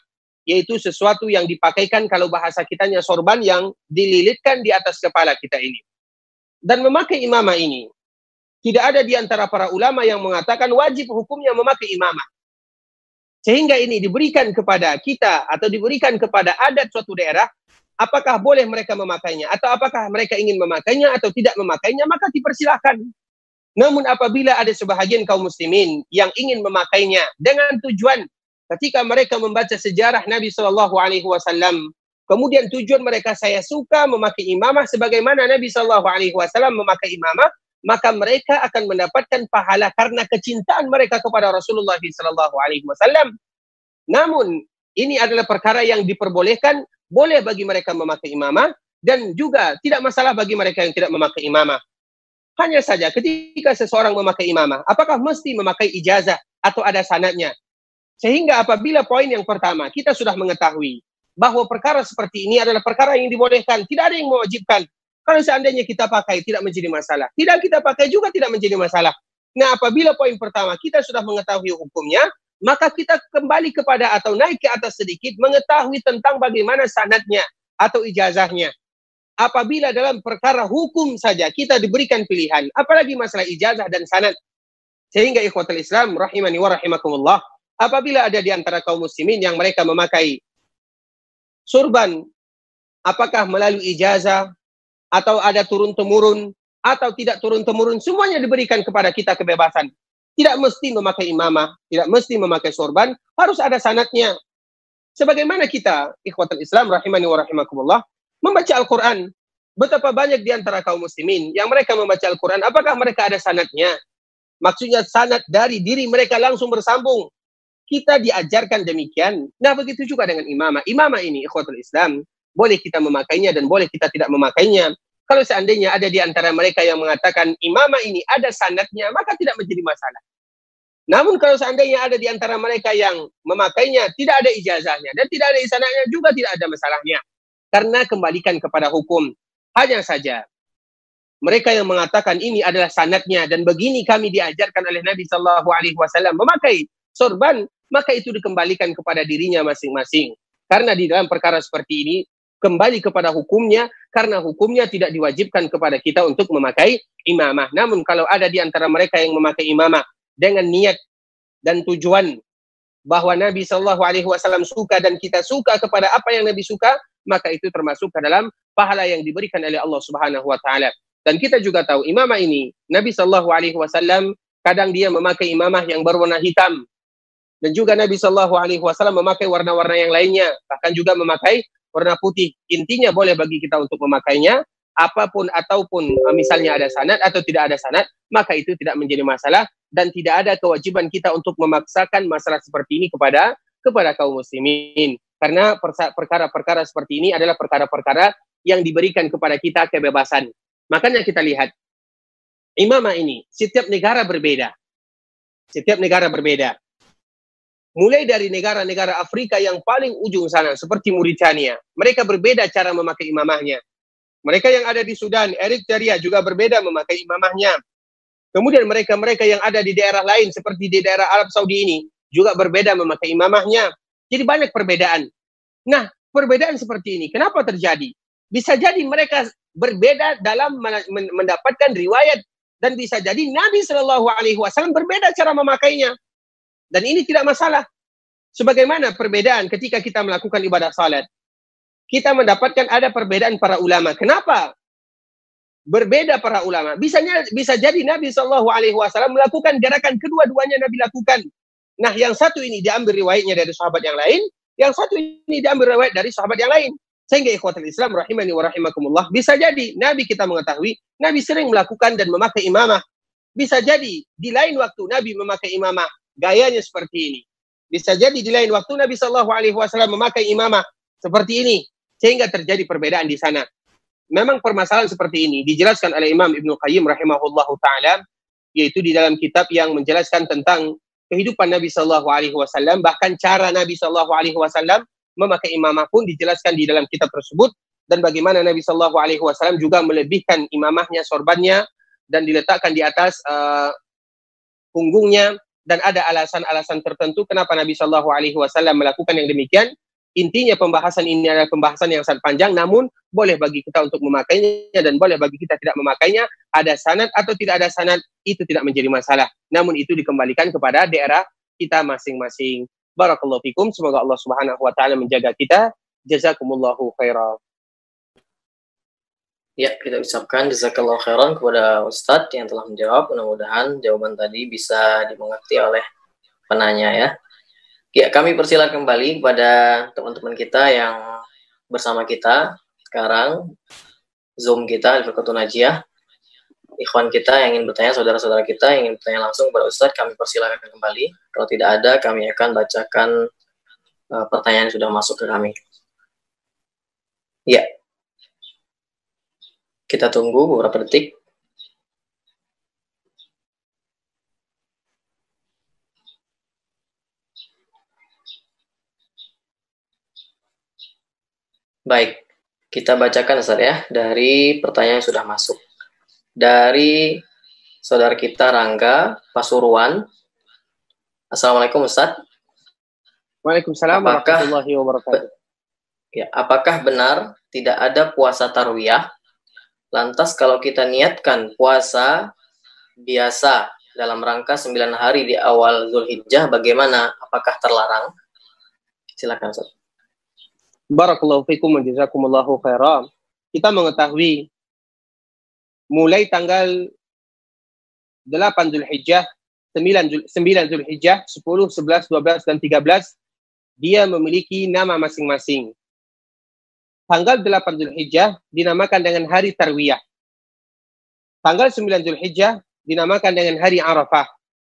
yaitu sesuatu yang dipakaikan, kalau bahasa kitanya sorban, yang dililitkan di atas kepala kita ini. Dan memakai imamah ini, tidak ada di antara para ulama yang mengatakan wajib hukumnya memakai imamah. Sehingga ini diberikan kepada kita atau diberikan kepada adat suatu daerah, apakah boleh mereka memakainya, atau apakah mereka ingin memakainya atau tidak memakainya, maka dipersilahkan. Namun apabila ada sebahagian kaum muslimin yang ingin memakainya dengan tujuan, ketika mereka membaca sejarah Nabi Shallallahu Alaihi Wasallam, kemudian tujuan mereka, saya suka memakai imamah sebagaimana Nabi Shallallahu Alaihi Wasallam memakai imamah, maka mereka akan mendapatkan pahala karena kecintaan mereka kepada Rasulullah Shallallahu Alaihi Wasallam. Namun ini adalah perkara yang diperbolehkan, boleh bagi mereka memakai imamah, dan juga tidak masalah bagi mereka yang tidak memakai imamah. Hanya saja ketika seseorang memakai imamah, apakah mesti memakai ijazah atau ada sanadnya? Sehingga apabila poin yang pertama kita sudah mengetahui bahwa perkara seperti ini adalah perkara yang dibolehkan, tidak ada yang mewajibkan. Kalau seandainya kita pakai tidak menjadi masalah, tidak kita pakai juga tidak menjadi masalah. Nah, apabila poin pertama kita sudah mengetahui hukumnya, maka kita kembali kepada atau naik ke atas sedikit mengetahui tentang bagaimana sanadnya atau ijazahnya. Apabila dalam perkara hukum saja kita diberikan pilihan, apalagi masalah ijazah dan sanad. Sehingga ikhwatul Islam rahimani wa rahimakumullah, apabila ada di antara kaum muslimin yang mereka memakai surban, apakah melalui ijazah atau ada turun-temurun atau tidak turun-temurun, semuanya diberikan kepada kita kebebasan. Tidak mesti memakai imamah, tidak mesti memakai sorban, harus ada sanadnya. Sebagaimana kita, ikhwatul Islam rahimani wa rahimakumullah, membaca Al-Quran, betapa banyak di antara kaum muslimin yang mereka membaca Al-Quran, apakah mereka ada sanadnya? Maksudnya sanad dari diri mereka langsung bersambung. Kita diajarkan demikian. Nah, begitu juga dengan imamah. Imamah ini, ikhwatul Islam, boleh kita memakainya dan boleh kita tidak memakainya. Kalau seandainya ada di antara mereka yang mengatakan imamah ini ada sanadnya, maka tidak menjadi masalah. Namun kalau seandainya ada di antara mereka yang memakainya, tidak ada ijazahnya dan tidak ada sanadnya, juga tidak ada masalahnya. Karena kembalikan kepada hukum. Hanya saja mereka yang mengatakan ini adalah sanadnya dan begini kami diajarkan oleh Nabi Shallallahu Alaihi Wasallam memakai sorban, maka itu dikembalikan kepada dirinya masing-masing. Karena di dalam perkara seperti ini kembali kepada hukumnya, karena hukumnya tidak diwajibkan kepada kita untuk memakai imamah. Namun kalau ada di antara mereka yang memakai imamah dengan niat dan tujuan bahwa Nabi Shallallahu Alaihi Wasallam suka dan kita suka kepada apa yang Nabi suka, maka itu termasuk ke dalam pahala yang diberikan oleh Allah Subhanahu Wa Taala. Dan kita juga tahu imamah ini, Nabi Shallallahu Alaihi Wasallam kadang dia memakai imamah yang berwarna hitam, dan juga Nabi Shallallahu Alaihi Wasallam memakai warna-warna yang lainnya, bahkan juga memakai warna putih. Intinya boleh bagi kita untuk memakainya, apapun ataupun misalnya ada sanad atau tidak ada sanad, maka itu tidak menjadi masalah dan tidak ada kewajiban kita untuk memaksakan masalah seperti ini kepada kaum muslimin. Karena perkara-perkara seperti ini adalah perkara-perkara yang diberikan kepada kita kebebasan. Makanya kita lihat imamah ini setiap negara berbeda. Setiap negara berbeda. Mulai dari negara-negara Afrika yang paling ujung sana, seperti Mauritania. Mereka berbeda cara memakai imamahnya. Mereka yang ada di Sudan, Eritrea juga berbeda memakai imamahnya. Kemudian mereka-mereka yang ada di daerah lain, seperti di daerah Arab Saudi ini, juga berbeda memakai imamahnya. Jadi banyak perbedaan. Nah, perbedaan seperti ini, kenapa terjadi? Bisa jadi mereka berbeda dalam mendapatkan riwayat. Dan bisa jadi Nabi Shallallahu Alaihi Wasallam berbeda cara memakainya. Dan ini tidak masalah. Sebagaimana perbedaan ketika kita melakukan ibadah salat. Kita mendapatkan ada perbedaan para ulama. Kenapa? Berbeda para ulama. Bisa jadi Nabi SAW melakukan gerakan kedua-duanya Nabi lakukan. Nah, yang satu ini diambil riwayatnya dari sahabat yang lain. Yang satu ini diambil riwayat dari sahabat yang lain. Sehingga ikhwatul Islam rahimani wa rahimakumullah. Bisa jadi Nabi kita mengetahui. Nabi sering melakukan dan memakai imamah. Bisa jadi di lain waktu Nabi memakai imamah. Gayanya seperti ini. Bisa jadi di lain waktu Nabi SAW memakai imamah seperti ini, sehingga terjadi perbedaan di sana. Memang permasalahan seperti ini dijelaskan oleh Imam Ibnu Qayyim rahimahullahu taala, yaitu di dalam kitab yang menjelaskan tentang kehidupan Nabi SAW, bahkan cara Nabi SAW memakai imamah pun dijelaskan di dalam kitab tersebut, dan bagaimana Nabi SAW juga melebihkan imamahnya, sorbannya, dan diletakkan di atas punggungnya. Dan ada alasan-alasan tertentu kenapa Nabi SAW melakukan yang demikian. Intinya pembahasan ini adalah pembahasan yang sangat panjang, namun boleh bagi kita untuk memakainya dan boleh bagi kita tidak memakainya. Ada sanad atau tidak ada sanad, itu tidak menjadi masalah. Namun itu dikembalikan kepada daerah kita masing-masing. Barakallahu fikum. Semoga Allah Subhanahu wa taala menjaga kita. Jazakumullahu khairan. Ya, kita ucapkan jazakallahu khairan kepada Ustadz yang telah menjawab. Mudah-mudahan jawaban tadi bisa dimengerti oleh penanya ya. Ya, kami persilakan kembali kepada teman-teman kita yang bersama kita sekarang. Zoom kita, Al-Firqatun Najiyah. Ikhwan kita yang ingin bertanya, saudara-saudara kita yang ingin bertanya langsung kepada Ustadz, kami persilakan kembali. Kalau tidak ada, kami akan bacakan pertanyaan yang sudah masuk ke kami. Ya. Kita tunggu beberapa detik. Baik, kita bacakan Ustaz ya, dari pertanyaan yang sudah masuk. Dari saudara kita Rangga Pasuruan. Assalamualaikum Ustaz. Waalaikumsalam warahmatullahi wabarakatuh. Ya, apakah benar tidak ada puasa tarwiyah? Lantas kalau kita niatkan puasa biasa dalam rangka 9 hari di awal Zulhijjah, bagaimana? Apakah terlarang? Silakan Ustaz. Barakallahu fikum wa jazakumullahu khairan. Kita mengetahui mulai tanggal 8 Zulhijjah, 9 Zulhijjah, 10, 11, 12, dan 13, dia memiliki nama masing-masing. Tanggal 8 Zulhijjah dinamakan dengan hari Tarwiyah. Tanggal 9 Zulhijjah dinamakan dengan hari Arafah.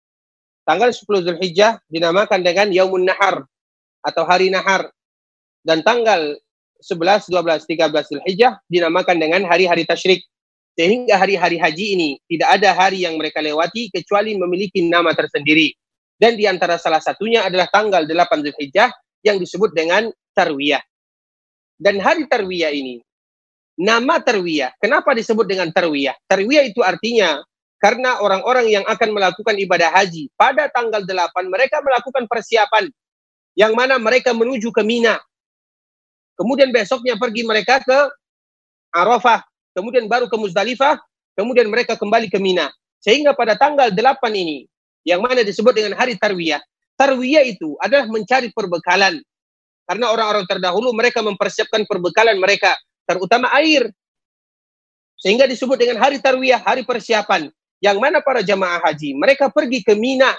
Tanggal 10 Zulhijjah dinamakan dengan Yaumun Nahar atau hari Nahar. Dan tanggal 11, 12, 13 Zulhijjah dinamakan dengan hari-hari tasyrik. Sehingga hari-hari haji ini tidak ada hari yang mereka lewati kecuali memiliki nama tersendiri. Dan di antara salah satunya adalah tanggal 8 Zulhijjah yang disebut dengan Tarwiyah. Dan hari Tarwiyah ini, nama Tarwiyah, kenapa disebut dengan Tarwiyah? Tarwiyah itu artinya karena orang-orang yang akan melakukan ibadah haji pada tanggal 8 mereka melakukan persiapan yang mana mereka menuju ke Mina. Kemudian besoknya pergi mereka ke Arafah, kemudian baru ke Muzdalifah, kemudian mereka kembali ke Mina. Sehingga pada tanggal 8 ini, yang mana disebut dengan hari Tarwiyah. Tarwiyah itu adalah mencari perbekalan. Karena orang-orang terdahulu mereka mempersiapkan perbekalan mereka, terutama air. Sehingga disebut dengan hari Tarwiyah, hari persiapan. Yang mana para jamaah haji, mereka pergi ke Mina.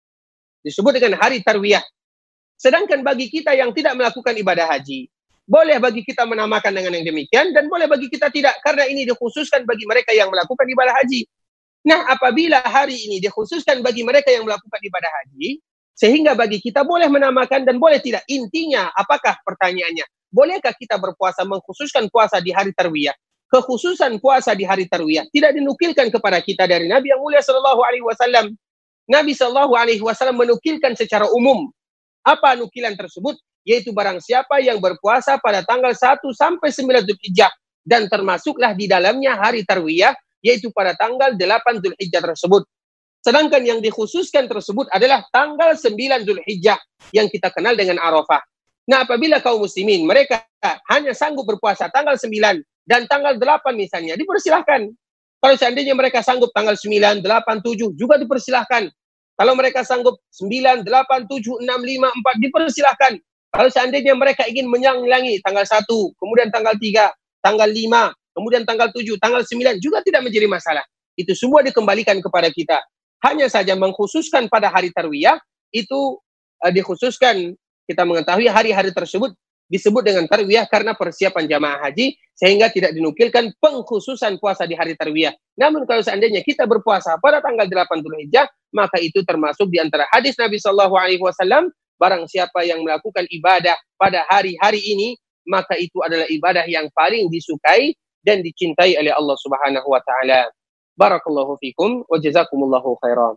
Disebut dengan hari Tarwiyah. Sedangkan bagi kita yang tidak melakukan ibadah haji, boleh bagi kita menamakan dengan yang demikian dan boleh bagi kita tidak, karena ini dikhususkan bagi mereka yang melakukan ibadah haji. Nah, apabila hari ini dikhususkan bagi mereka yang melakukan ibadah haji, sehingga bagi kita boleh menamakan dan boleh tidak. Intinya, apakah pertanyaannya? Bolehkah kita berpuasa mengkhususkan puasa di hari Tarwiyah? Kekhususan puasa di hari Tarwiyah tidak dinukilkan kepada kita dari Nabi yang mulia sallallahu alaihi wasallam. Nabi sallallahu alaihi wasallam menukilkan secara umum. Apa nukilan tersebut? Yaitu barang siapa yang berpuasa pada tanggal 1 sampai 9 Zulhijjah dan termasuklah di dalamnya hari Tarwiyah, yaitu pada tanggal 8 Zulhijjah tersebut. Sedangkan yang dikhususkan tersebut adalah tanggal 9 Zulhijjah yang kita kenal dengan Arafah. Nah, apabila kaum muslimin mereka hanya sanggup berpuasa tanggal 9 dan tanggal 8 misalnya, dipersilahkan. Kalau seandainya mereka sanggup tanggal 9, 8, 7 juga dipersilahkan. Kalau mereka sanggup 9, 8, 7, 6, 5, 4 dipersilahkan. Kalau seandainya mereka ingin mengulangi tanggal 1, kemudian tanggal 3, tanggal 5, kemudian tanggal 7, tanggal 9 juga tidak menjadi masalah. Itu semua dikembalikan kepada kita. Hanya saja mengkhususkan pada hari Tarwiyah itu dikhususkan, kita mengetahui hari-hari tersebut disebut dengan Tarwiyah karena persiapan jamaah haji, sehingga tidak dinukilkan pengkhususan puasa di hari Tarwiyah. Namun kalau seandainya kita berpuasa pada tanggal 8 Zulhijjah, maka itu termasuk di antara hadis Nabi sallallahu alaihi wasallam, barang siapa yang melakukan ibadah pada hari-hari ini, maka itu adalah ibadah yang paling disukai dan dicintai oleh Allah Subhanahu wa taala. Barakallahu fikum wa jazakumullahu khairan.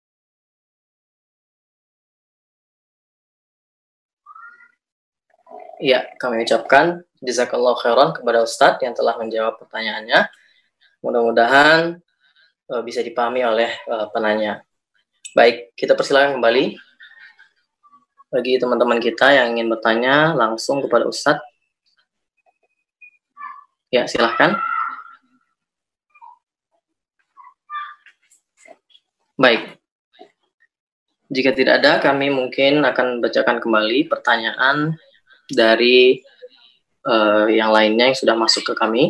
Ya, kami ucapkan jazakallahu khairan kepada Ustadz yang telah menjawab pertanyaannya. Mudah-mudahan bisa dipahami oleh penanya. Baik, kita persilakan kembali. Bagi teman-teman kita yang ingin bertanya langsung kepada Ustadz, ya silahkan. Baik. Jika tidak ada, kami mungkin akan bacakan kembali pertanyaan dari yang lainnya yang sudah masuk ke kami.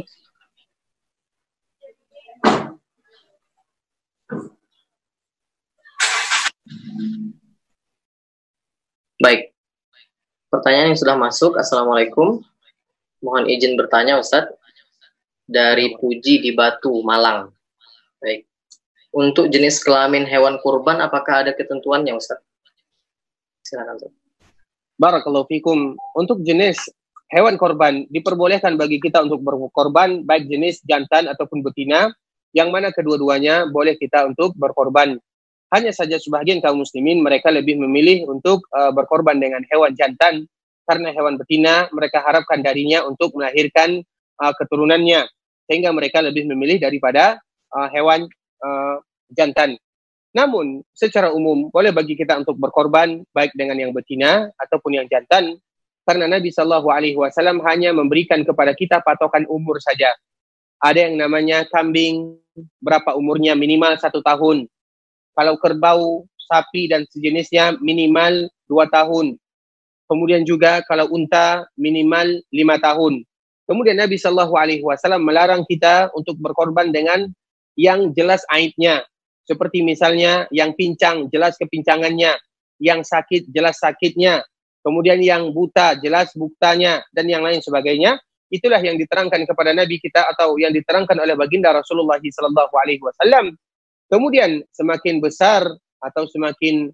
Baik. Pertanyaan yang sudah masuk. Assalamualaikum. Mohon izin bertanya, Ustadz. Dari Puji di Batu, Malang. Baik. Untuk jenis kelamin hewan kurban, apakah ada ketentuannya, Ustaz? Silakan, Ustaz. Barakallahu fikum. Untuk jenis hewan korban, diperbolehkan bagi kita untuk berkorban, baik jenis jantan ataupun betina, yang mana kedua-duanya boleh kita untuk berkorban. Hanya saja sebagian kaum muslimin, mereka lebih memilih untuk berkorban dengan hewan jantan, karena hewan betina, mereka harapkan darinya untuk melahirkan keturunannya, sehingga mereka lebih memilih daripada hewan jantan. Namun secara umum boleh bagi kita untuk berkorban baik dengan yang betina ataupun yang jantan, karena Nabi SAW hanya memberikan kepada kita patokan umur saja. Ada yang namanya kambing, berapa umurnya, minimal 1 tahun. Kalau kerbau, sapi dan sejenisnya minimal 2 tahun. Kemudian juga kalau unta minimal 5 tahun. Kemudian Nabi SAW melarang kita untuk berkorban dengan yang jelas aibnya. Seperti misalnya yang pincang, jelas kepincangannya. Yang sakit, jelas sakitnya. Kemudian yang buta, jelas butanya. Dan yang lain sebagainya. Itulah yang diterangkan kepada Nabi kita atau yang diterangkan oleh baginda Rasulullah SAW. Kemudian semakin besar atau semakin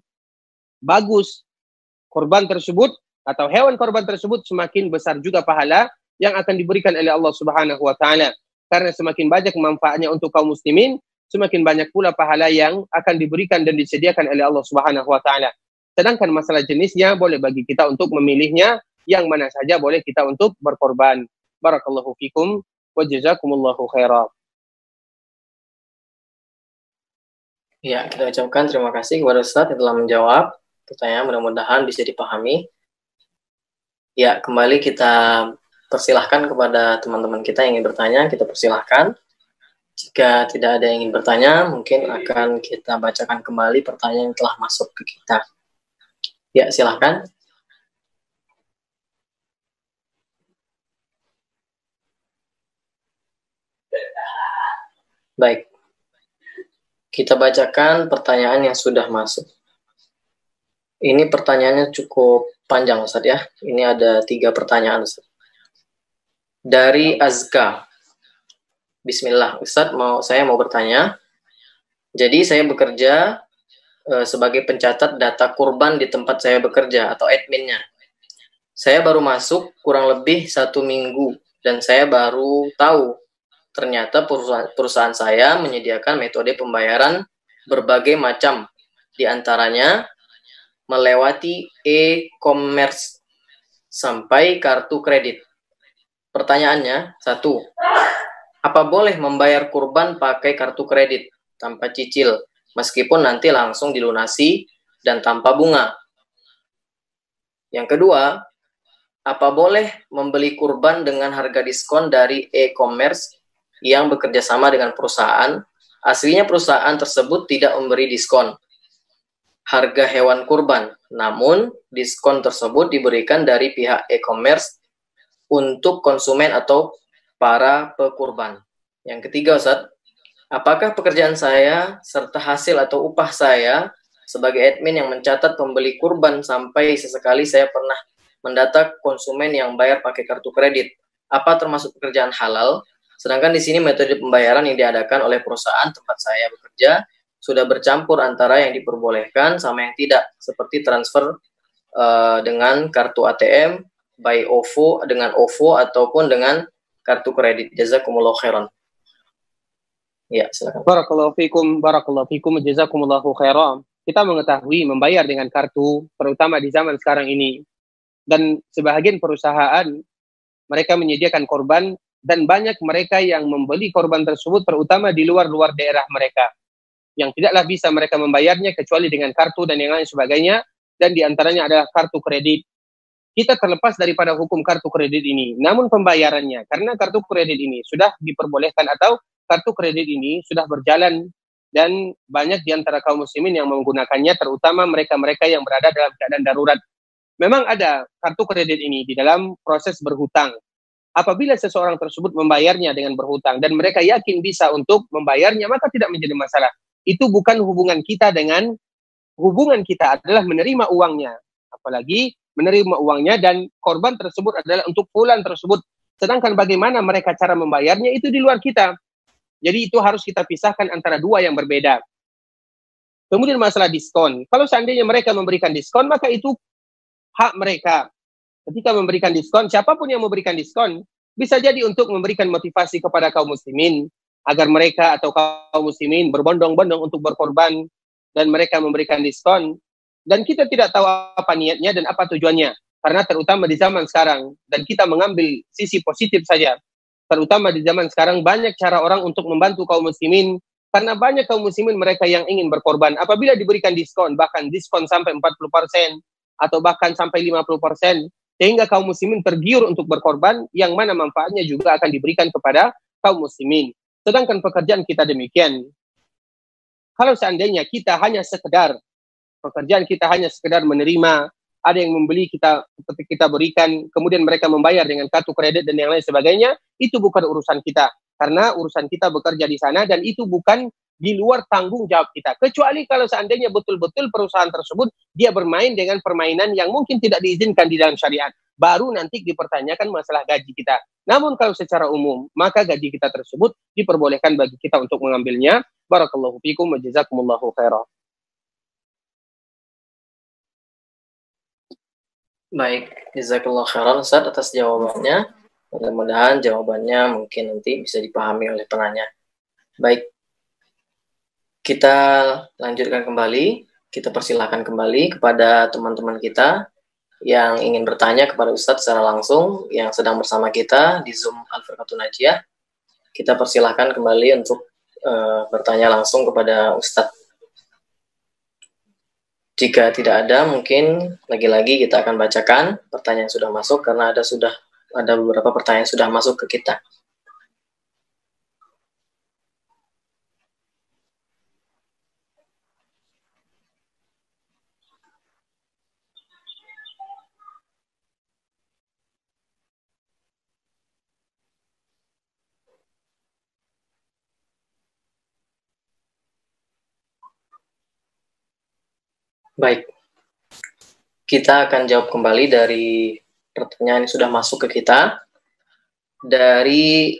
bagus korban tersebut atau hewan korban tersebut, semakin besar juga pahala yang akan diberikan oleh Allah Subhanahu wa taala. Karena semakin banyak manfaatnya untuk kaum muslimin, semakin banyak pula pahala yang akan diberikan dan disediakan oleh Allah Subhanahu wa taala. Sedangkan masalah jenisnya boleh bagi kita untuk memilihnya, yang mana saja boleh kita untuk berkorban. Barakallahu fikum wa jazakumullahu khairan. Ya, kita ucapkan terima kasih kepada Ustaz yang telah menjawab pertanyaan, mudah-mudahan bisa dipahami. Ya, kembali kita persilahkan kepada teman-teman kita yang ingin bertanya, kita persilahkan. Jika tidak ada yang ingin bertanya, mungkin akan kita bacakan kembali pertanyaan yang telah masuk ke kita. Ya, silahkan. Baik. Kita bacakan pertanyaan yang sudah masuk. Ini pertanyaannya cukup panjang, Ustaz ya. Ini ada 3 pertanyaan, Ustaz. Dari Azka. Bismillah, Ustaz, saya mau bertanya. Jadi saya bekerja sebagai pencatat data kurban di tempat saya bekerja atau adminnya. Saya baru masuk kurang lebih 1 minggu dan saya baru tahu ternyata perusahaan saya menyediakan metode pembayaran berbagai macam, di antaranya melewati e-commerce sampai kartu kredit. Pertanyaannya, 1. Apa boleh membayar kurban pakai kartu kredit tanpa cicil, meskipun nanti langsung dilunasi dan tanpa bunga? Yang kedua, apa boleh membeli kurban dengan harga diskon dari e-commerce yang bekerja sama dengan perusahaan? Aslinya perusahaan tersebut tidak memberi diskon harga hewan kurban, namun diskon tersebut diberikan dari pihak e-commerce untuk konsumen atau para pekurban. Yang ketiga, Ustaz, apakah pekerjaan saya serta hasil atau upah saya sebagai admin yang mencatat pembeli kurban sampai sesekali saya pernah mendata konsumen yang bayar pakai kartu kredit, apa termasuk pekerjaan halal? Sedangkan di sini metode pembayaran yang diadakan oleh perusahaan tempat saya bekerja sudah bercampur antara yang diperbolehkan sama yang tidak, seperti transfer dengan kartu ATM, by OVO dengan OVO ataupun dengan kartu kredit. Jazakumullahu khairan. Ya, silakan. Barakallahu fikum, jazakumullahu khairan. Kita mengetahui membayar dengan kartu, terutama di zaman sekarang ini. Dan sebahagian perusahaan, mereka menyediakan korban, dan banyak mereka yang membeli korban tersebut, terutama di luar daerah mereka, yang tidaklah bisa mereka membayarnya kecuali dengan kartu dan yang lain sebagainya. dan diantaranya adalah kartu kredit. Kita terlepas daripada hukum kartu kredit ini. Namun pembayarannya, karena kartu kredit ini sudah diperbolehkan atau kartu kredit ini sudah berjalan dan banyak di antara kaum muslimin yang menggunakannya, terutama mereka-mereka yang berada dalam keadaan darurat. Memang ada kartu kredit ini di dalam proses berhutang. Apabila seseorang tersebut membayarnya dengan berhutang dan mereka yakin bisa untuk membayarnya, maka tidak menjadi masalah. Itu bukan hubungan kita dengan, hubungan kita adalah menerima uangnya. Apalagi menerima uangnya dan korban tersebut adalah untuk fulan tersebut. Sedangkan bagaimana mereka cara membayarnya itu di luar kita. Jadi itu harus kita pisahkan antara dua yang berbeda. Kemudian masalah diskon. Kalau seandainya mereka memberikan diskon, maka itu hak mereka. Ketika memberikan diskon, siapapun yang memberikan diskon, bisa jadi untuk memberikan motivasi kepada kaum muslimin, agar mereka atau kaum muslimin berbondong-bondong untuk berkorban, dan mereka memberikan diskon. Dan kita tidak tahu apa niatnya dan apa tujuannya. Karena terutama di zaman sekarang, dan kita mengambil sisi positif saja, terutama di zaman sekarang banyak cara orang untuk membantu kaum muslimin, karena banyak kaum muslimin mereka yang ingin berkorban. Apabila diberikan diskon, bahkan diskon sampai 40%, atau bahkan sampai 50%, sehingga kaum muslimin tergiur untuk berkorban, yang mana manfaatnya juga akan diberikan kepada kaum muslimin. Sedangkan pekerjaan kita demikian. Kalau seandainya kita hanya sekedar, pekerjaan kita hanya sekedar menerima, ada yang membeli kita berikan, kemudian mereka membayar dengan kartu kredit dan yang lain sebagainya, itu bukan urusan kita. Karena urusan kita bekerja di sana dan itu bukan di luar tanggung jawab kita. Kecuali kalau seandainya betul-betul perusahaan tersebut dia bermain dengan permainan yang mungkin tidak diizinkan di dalam syariat. Baru nanti dipertanyakan masalah gaji kita. Namun kalau secara umum, maka gaji kita tersebut diperbolehkan bagi kita untuk mengambilnya. Barakallahu fikum wa jazakumullahu khairan. Baik, jazakallahu khairan Ustaz atas jawabannya. Mudah-mudahan jawabannya mungkin nanti bisa dipahami oleh penanya. Baik, kita lanjutkan kembali. Kita persilahkan kembali kepada teman-teman kita yang ingin bertanya kepada Ustadz secara langsung yang sedang bersama kita di Zoom Al-Firqatun Najiyah. Kita persilahkan kembali untuk bertanya langsung kepada Ustadz. Jika tidak ada, mungkin lagi-lagi kita akan bacakan pertanyaan yang sudah masuk karena ada beberapa pertanyaan yang sudah masuk ke kita. Baik, kita akan jawab kembali dari pertanyaan yang sudah masuk ke kita dari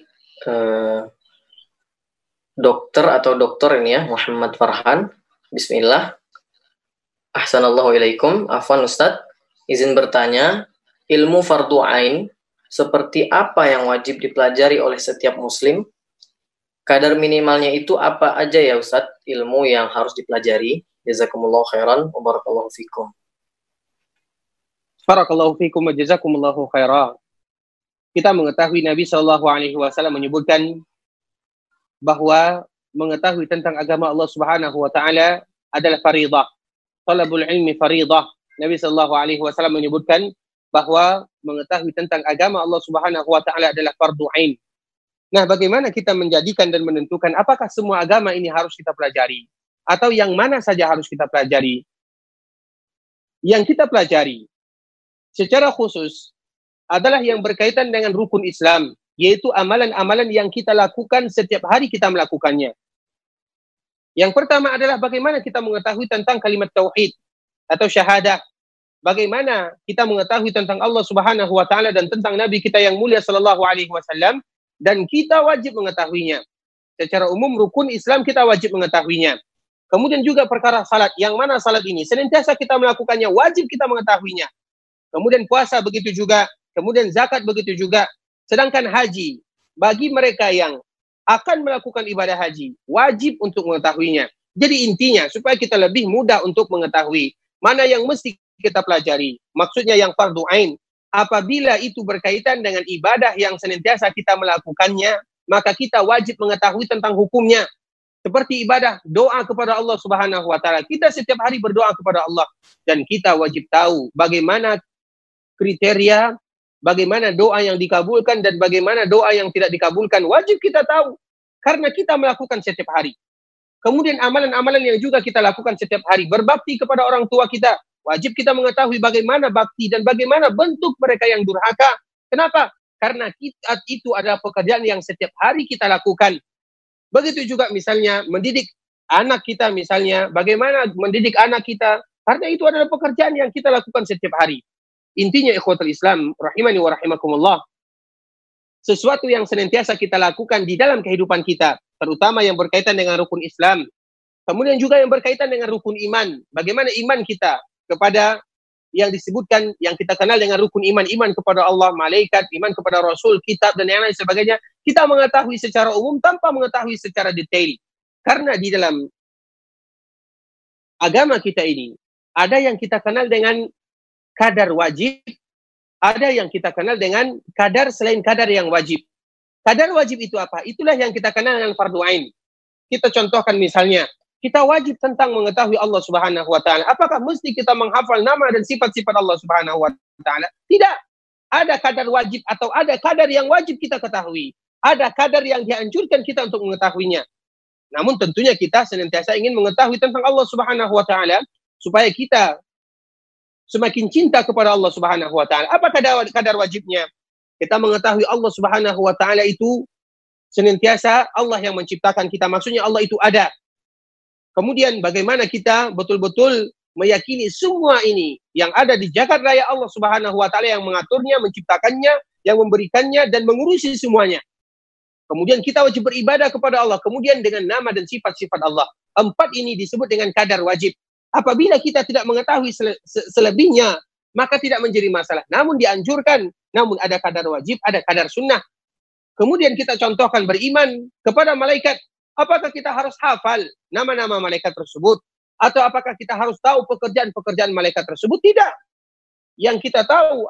dokter ini ya, Muhammad Farhan. Bismillah. Ahsanallahu ilaikum. Afwan Ustadz, izin bertanya, ilmu fardu ain seperti apa yang wajib dipelajari oleh setiap muslim? Kadar minimalnya itu apa aja ya Ustadz, ilmu yang harus dipelajari? Jazakumullahu khairan wa barakallahu fikum. Barakallahu fikum wa jazakumullahu khairan. Kita mengetahui Nabi SAW menyebutkan bahwa mengetahui tentang agama Allah Subhanahu wa taala adalah faridah. Talabul ilmi faridah. Nabi SAW menyebutkan bahwa mengetahui tentang agama Allah Subhanahu wa taala adalah fardu ain. Nah, bagaimana kita menjadikan dan menentukan apakah semua agama ini harus kita pelajari atau yang mana saja harus kita pelajari? Yang kita pelajari secara khusus adalah yang berkaitan dengan rukun Islam, yaitu amalan-amalan yang kita lakukan setiap hari kita melakukannya. Yang pertama adalah bagaimana kita mengetahui tentang kalimat tauhid atau syahadah. Bagaimana kita mengetahui tentang Allah Subhanahu wa taala dan tentang Nabi kita yang mulia sallallahu alaihi wasallam, dan kita wajib mengetahuinya. Secara umum rukun Islam kita wajib mengetahuinya. Kemudian juga perkara salat, yang mana salat ini senantiasa kita melakukannya, wajib kita mengetahuinya. Kemudian puasa begitu juga, kemudian zakat begitu juga. Sedangkan haji, bagi mereka yang akan melakukan ibadah haji, wajib untuk mengetahuinya. Jadi intinya, supaya kita lebih mudah untuk mengetahui mana yang mesti kita pelajari. Maksudnya yang fardu ain. Apabila itu berkaitan dengan ibadah yang senantiasa kita melakukannya, maka kita wajib mengetahui tentang hukumnya. seperti ibadah doa kepada Allah Subhanahu wa taala. Kita setiap hari berdoa kepada Allah dan kita wajib tahu bagaimana kriteria, bagaimana doa yang dikabulkan dan bagaimana doa yang tidak dikabulkan. Wajib kita tahu karena kita melakukan setiap hari. Kemudian amalan-amalan yang juga kita lakukan setiap hari, berbakti kepada orang tua kita, wajib kita mengetahui bagaimana bakti dan bagaimana bentuk mereka yang durhaka. Kenapa? Karena itu adalah pekerjaan yang setiap hari kita lakukan. Begitu juga misalnya mendidik anak kita, misalnya bagaimana mendidik anak kita, karena itu adalah pekerjaan yang kita lakukan setiap hari. Intinya ikhwatul Islam rahimani wa rahimakumullah, sesuatu yang senantiasa kita lakukan di dalam kehidupan kita, terutama yang berkaitan dengan rukun Islam, kemudian juga yang berkaitan dengan rukun iman. Bagaimana iman kita kepada yang disebutkan, yang kita kenal dengan rukun iman, iman kepada Allah, malaikat, iman kepada Rasul, kitab, dan yang lain sebagainya, kita mengetahui secara umum tanpa mengetahui secara detail. Karena di dalam agama kita ini, ada yang kita kenal dengan kadar wajib, ada yang kita kenal dengan kadar selain kadar yang wajib. Kadar wajib itu apa? Itulah yang kita kenal dengan fardu ain. Kita contohkan misalnya, kita wajib tentang mengetahui Allah Subhanahu wa taala. Apakah mesti kita menghafal nama dan sifat-sifat Allah Subhanahu wa taala? Tidak. Ada kadar wajib atau ada kadar yang wajib kita ketahui. Ada kadar yang dianjurkan kita untuk mengetahuinya. Namun tentunya kita senantiasa ingin mengetahui tentang Allah Subhanahu wa taala supaya kita semakin cinta kepada Allah Subhanahu wa taala. Apa kadar wajibnya? Kita mengetahui Allah Subhanahu wa taala itu senantiasa Allah yang menciptakan kita. Maksudnya Allah itu ada. Kemudian bagaimana kita betul-betul meyakini semua ini yang ada di jagat raya Allah Subhanahu wa taala yang mengaturnya, menciptakannya, yang memberikannya dan mengurusi semuanya. Kemudian kita wajib beribadah kepada Allah. Kemudian dengan nama dan sifat-sifat Allah. 4 ini disebut dengan kadar wajib. Apabila kita tidak mengetahui selebihnya, maka tidak menjadi masalah. Namun dianjurkan, namun ada kadar wajib, ada kadar sunnah. Kemudian kita contohkan beriman kepada malaikat. Apakah kita harus hafal nama-nama malaikat tersebut? Atau apakah kita harus tahu pekerjaan-pekerjaan malaikat tersebut? Tidak. Yang kita tahu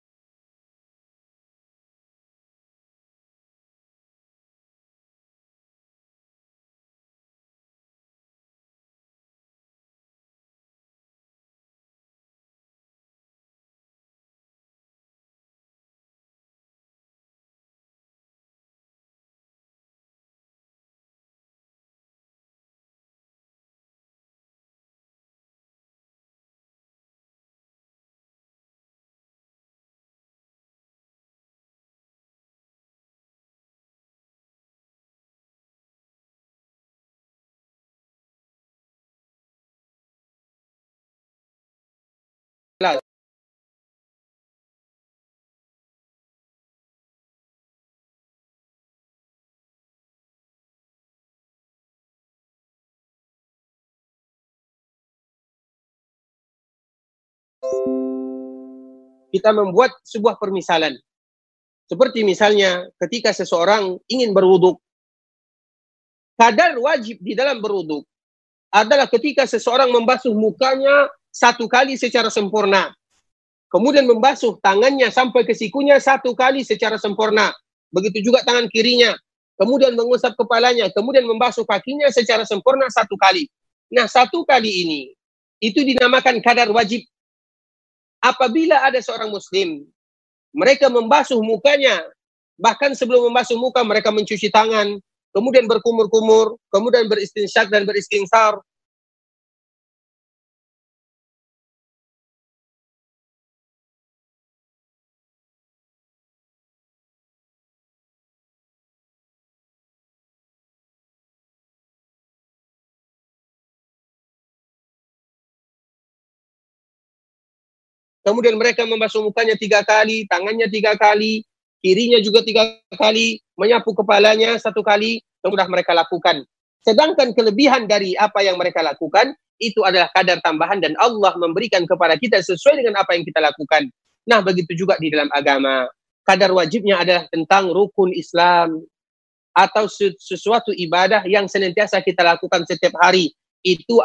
kita membuat sebuah permisalan. Seperti misalnya ketika seseorang ingin berwuduk. Kadar wajib di dalam berwuduk adalah ketika seseorang membasuh mukanya 1 kali secara sempurna. Kemudian membasuh tangannya sampai ke sikunya 1 kali secara sempurna. Begitu juga tangan kirinya. Kemudian mengusap kepalanya. Kemudian membasuh kakinya secara sempurna 1 kali. Nah, 1 kali ini itu dinamakan kadar wajib. Apabila ada seorang muslim, mereka membasuh mukanya, bahkan sebelum membasuh muka mereka mencuci tangan, kemudian berkumur-kumur, kemudian beristinsyak dan beristighfar. Kemudian mereka membasuh mukanya 3 kali, tangannya 3 kali, kirinya juga 3 kali, menyapu kepalanya 1 kali, kemudian mereka lakukan. Sedangkan kelebihan dari apa yang mereka lakukan, itu adalah kadar tambahan dan Allah memberikan kepada kita sesuai dengan apa yang kita lakukan. Nah, begitu juga di dalam agama. Kadar wajibnya adalah tentang rukun Islam atau sesuatu ibadah yang senantiasa kita lakukan setiap hari. Itu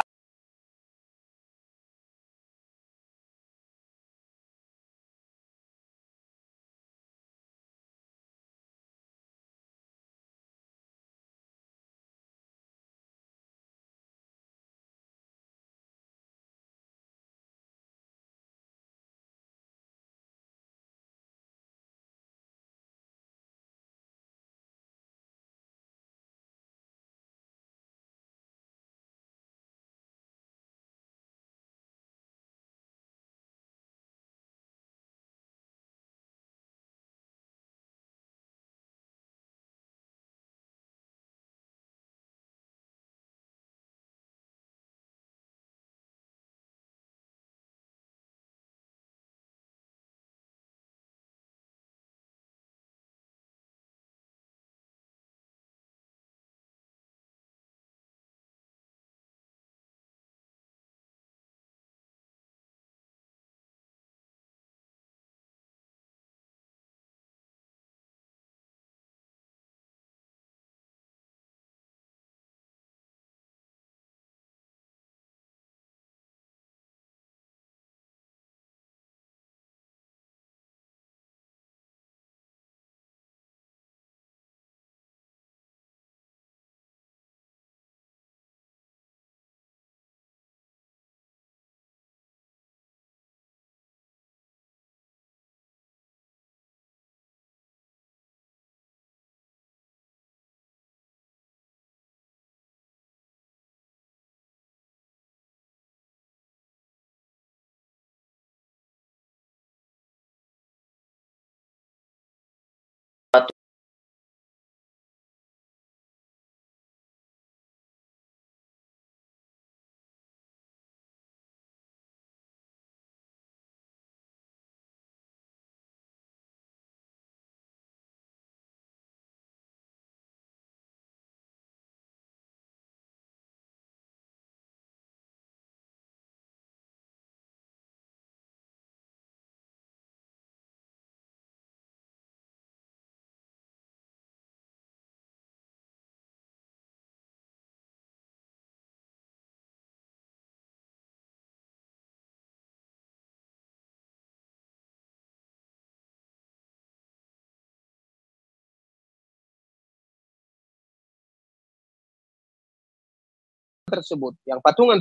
tersebut, yang patungan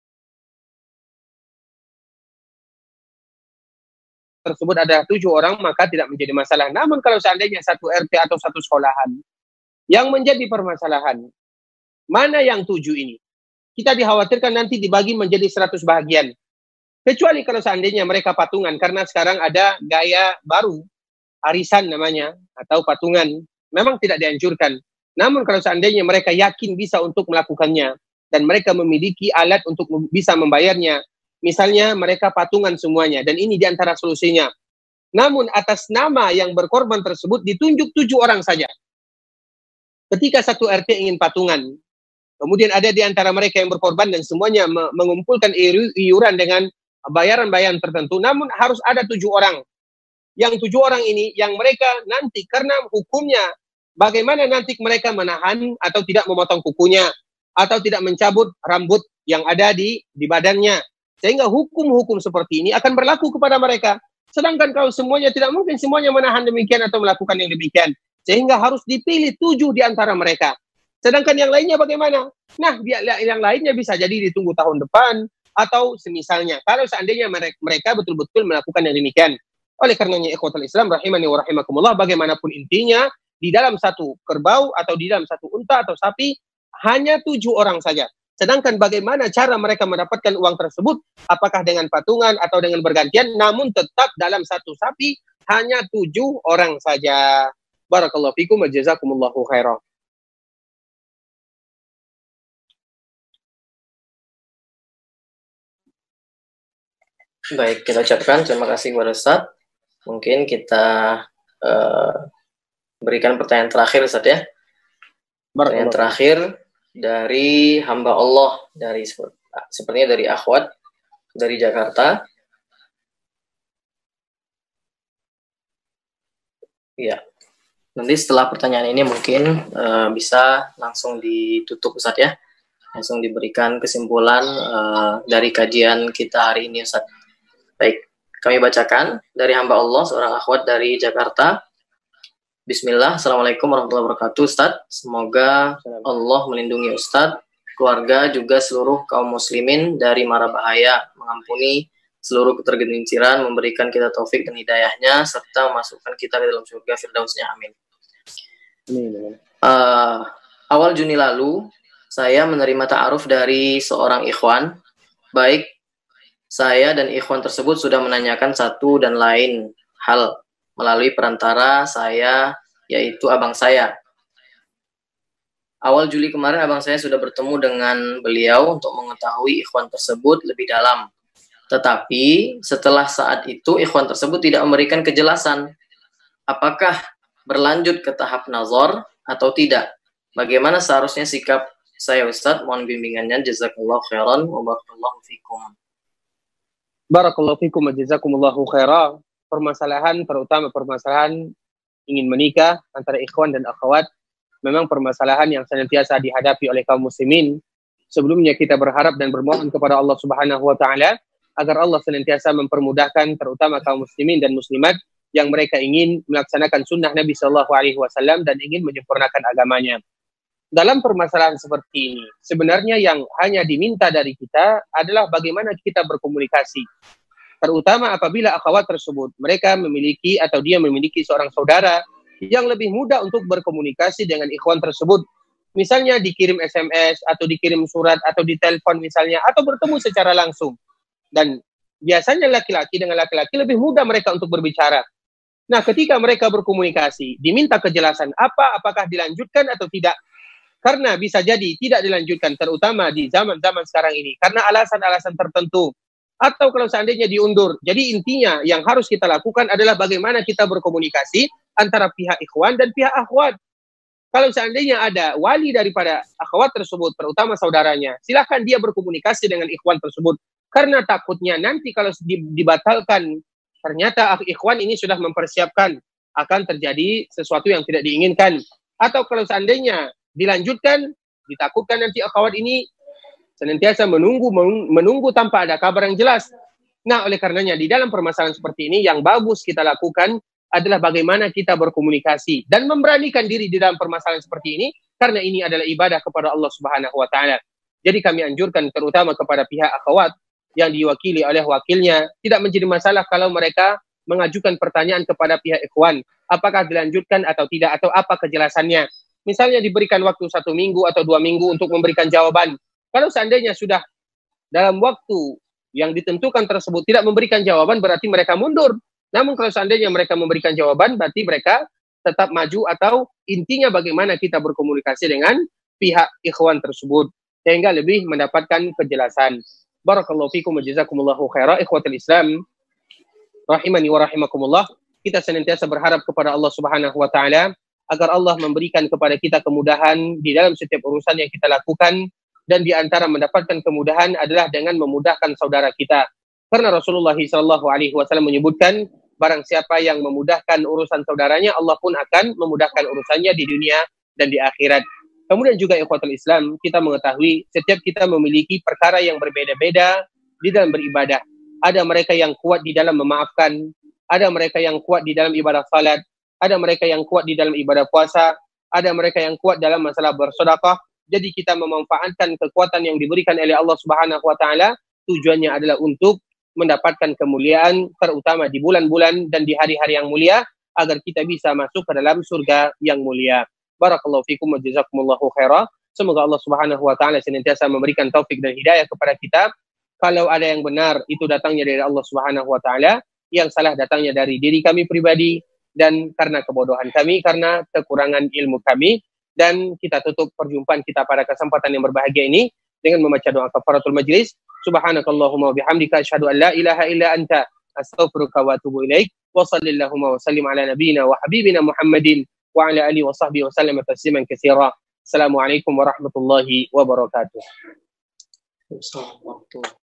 tersebut ada 7 orang, maka tidak menjadi masalah. Namun kalau seandainya satu RT atau satu sekolahan, yang menjadi permasalahan, mana yang 7 ini? Kita dikhawatirkan nanti dibagi menjadi 100 bahagian. Kecuali kalau seandainya mereka patungan, karena sekarang ada gaya baru, arisan namanya, atau patungan. Memang tidak dianjurkan. Namun kalau seandainya mereka yakin bisa untuk melakukannya, dan mereka memiliki alat untuk bisa membayarnya, misalnya mereka patungan semuanya, dan ini diantara solusinya. Namun atas nama yang berkorban tersebut ditunjuk 7 orang saja. Ketika satu RT ingin patungan, kemudian ada di antara mereka yang berkorban dan semuanya mengumpulkan iuran dengan bayaran-bayaran tertentu, namun harus ada 7 orang. Yang 7 orang ini, yang mereka nanti, karena hukumnya, bagaimana nanti mereka menahan atau tidak memotong kukunya, atau tidak mencabut rambut yang ada di badannya. Sehingga hukum-hukum seperti ini akan berlaku kepada mereka. Sedangkan kalau semuanya, tidak mungkin semuanya menahan demikian atau melakukan yang demikian. Sehingga harus dipilih 7 di antara mereka. Sedangkan yang lainnya bagaimana? Nah, yang lainnya bisa jadi ditunggu tahun depan atau semisalnya. Kalau seandainya mereka betul-betul melakukan yang demikian. Oleh karenanya ikhwatul Islam rahimani wa rahimakumullah, bagaimanapun intinya, di dalam satu kerbau atau di dalam satu unta atau sapi hanya 7 orang saja. Sedangkan bagaimana cara mereka mendapatkan uang tersebut? Apakah dengan patungan atau dengan bergantian? Namun tetap dalam satu sapi hanya 7 orang saja. Barakallahu fikum wa jazakumullahu khairan. Baik, kita ucapkan terima kasih kepada Ustaz. Mungkin kita berikan pertanyaan terakhir, Ustaz ya. Pertanyaan terakhir dari hamba Allah, dari sepertinya dari Akhwat dari Jakarta. Ya, nanti setelah pertanyaan ini mungkin bisa langsung ditutup, Ustaz ya. Langsung diberikan kesimpulan dari kajian kita hari ini, Ustaz. Baik, kami bacakan dari hamba Allah, seorang akhwat dari Jakarta. Bismillah, Assalamualaikum warahmatullahi wabarakatuh, Ustaz. Semoga Allah melindungi Ustaz, keluarga, juga seluruh kaum muslimin dari mara bahaya, mengampuni seluruh ketergelinciran, memberikan kita taufik dan hidayahnya, serta memasukkan kita ke dalam surga firdausnya. Amin. Awal Juni lalu, saya menerima ta'aruf dari seorang ikhwan. Baik, saya dan ikhwan tersebut sudah menanyakan satu dan lain hal melalui perantara saya, yaitu abang saya. Awal Juli kemarin abang saya sudah bertemu dengan beliau untuk mengetahui ikhwan tersebut lebih dalam. Tetapi setelah saat itu ikhwan tersebut tidak memberikan kejelasan apakah berlanjut ke tahap nazar atau tidak. Bagaimana seharusnya sikap saya, Ustadz? Mohon bimbingannya. Jazakallahu khairan wa barakallahu fikum. Barakallahu fikum wa jazakumullahu khairan. Permasalahan, terutama permasalahan ingin menikah antara ikhwan dan akhwat, memang permasalahan yang senantiasa dihadapi oleh kaum muslimin. Sebelumnya kita berharap dan bermohon kepada Allah Subhanahu wa taala agar Allah senantiasa mempermudahkan terutama kaum muslimin dan muslimat yang mereka ingin melaksanakan sunnah Nabi sallallahu alaihi wasallam dan ingin menyempurnakan agamanya. Dalam permasalahan seperti ini, sebenarnya yang hanya diminta dari kita adalah bagaimana kita berkomunikasi. Terutama apabila akhwat tersebut, mereka memiliki atau dia memiliki seorang saudara yang lebih mudah untuk berkomunikasi dengan ikhwan tersebut. Misalnya dikirim SMS, atau dikirim surat, atau ditelepon misalnya, atau bertemu secara langsung. Dan biasanya laki-laki dengan laki-laki lebih mudah mereka untuk berbicara. Nah, ketika mereka berkomunikasi, diminta kejelasan apakah dilanjutkan atau tidak. Karena bisa jadi tidak dilanjutkan, terutama di zaman-zaman sekarang ini. Karena alasan-alasan tertentu. Atau kalau seandainya diundur. Jadi intinya yang harus kita lakukan adalah bagaimana kita berkomunikasi antara pihak ikhwan dan pihak akhwat. Kalau seandainya ada wali daripada akhwat tersebut, terutama saudaranya, silahkan dia berkomunikasi dengan ikhwan tersebut. Karena takutnya nanti kalau dibatalkan, ternyata ikhwan ini sudah mempersiapkan akan terjadi sesuatu yang tidak diinginkan. Atau kalau seandainya dilanjutkan, ditakutkan nanti akhwat ini senantiasa menunggu tanpa ada kabar yang jelas. Nah, oleh karenanya di dalam permasalahan seperti ini yang bagus kita lakukan adalah bagaimana kita berkomunikasi dan memberanikan diri di dalam permasalahan seperti ini, karena ini adalah ibadah kepada Allah Subhanahu wa taala. Jadi kami anjurkan terutama kepada pihak akhwat yang diwakili oleh wakilnya, tidak menjadi masalah kalau mereka mengajukan pertanyaan kepada pihak ikhwan, apakah dilanjutkan atau tidak, atau apa kejelasannya. Misalnya diberikan waktu 1 minggu atau 2 minggu untuk memberikan jawaban. Kalau seandainya sudah dalam waktu yang ditentukan tersebut tidak memberikan jawaban, berarti mereka mundur. Namun kalau seandainya mereka memberikan jawaban, berarti mereka tetap maju, atau intinya bagaimana kita berkomunikasi dengan pihak ikhwan tersebut sehingga lebih mendapatkan kejelasan. Barakallahu fikum wa jazakumullahu khaira ikhwatul Islam rahimani wa rahimakumullah. Kita senantiasa berharap kepada Allah Subhanahu wa taala agar Allah memberikan kepada kita kemudahan di dalam setiap urusan yang kita lakukan, dan di antara mendapatkan kemudahan adalah dengan memudahkan saudara kita. Karena Rasulullah SAW menyebutkan, barang siapa yang memudahkan urusan saudaranya, Allah pun akan memudahkan urusannya di dunia dan di akhirat. Kemudian juga ikhwatul Islam, kita mengetahui setiap kita memiliki perkara yang berbeda-beda di dalam beribadah. Ada mereka yang kuat di dalam memaafkan, ada mereka yang kuat di dalam ibadah salat, ada mereka yang kuat di dalam ibadah puasa, ada mereka yang kuat dalam masalah bersedekah. Jadi kita memanfaatkan kekuatan yang diberikan oleh Allah Subhanahu wa taala, tujuannya adalah untuk mendapatkan kemuliaan, terutama di bulan-bulan dan di hari-hari yang mulia, agar kita bisa masuk ke dalam surga yang mulia. Barakallahu fikum wa jazakumullahu khaira. Semoga Allah Subhanahu wa taala senantiasa memberikan taufik dan hidayah kepada kita. Kalau ada yang benar, itu datangnya dari Allah Subhanahu wa taala, yang salah datangnya dari diri kami pribadi dan karena kebodohan kami, karena kekurangan ilmu kami. Dan kita tutup perjumpaan kita pada kesempatan yang berbahagia ini dengan membaca doa kafaratul majlis. Subhanakallahumma wa bihamdika asyhadu an la ilaha illa anta astaghfiruka wa atubu ilaik. Wa sallallahu wa sallim ala nabiyyina wa habibina Muhammadin wa ala alihi wa sahbihi wa sallam tasliman katsira. Assalamualaikum warahmatullahi wabarakatuh. Assalamualaikum.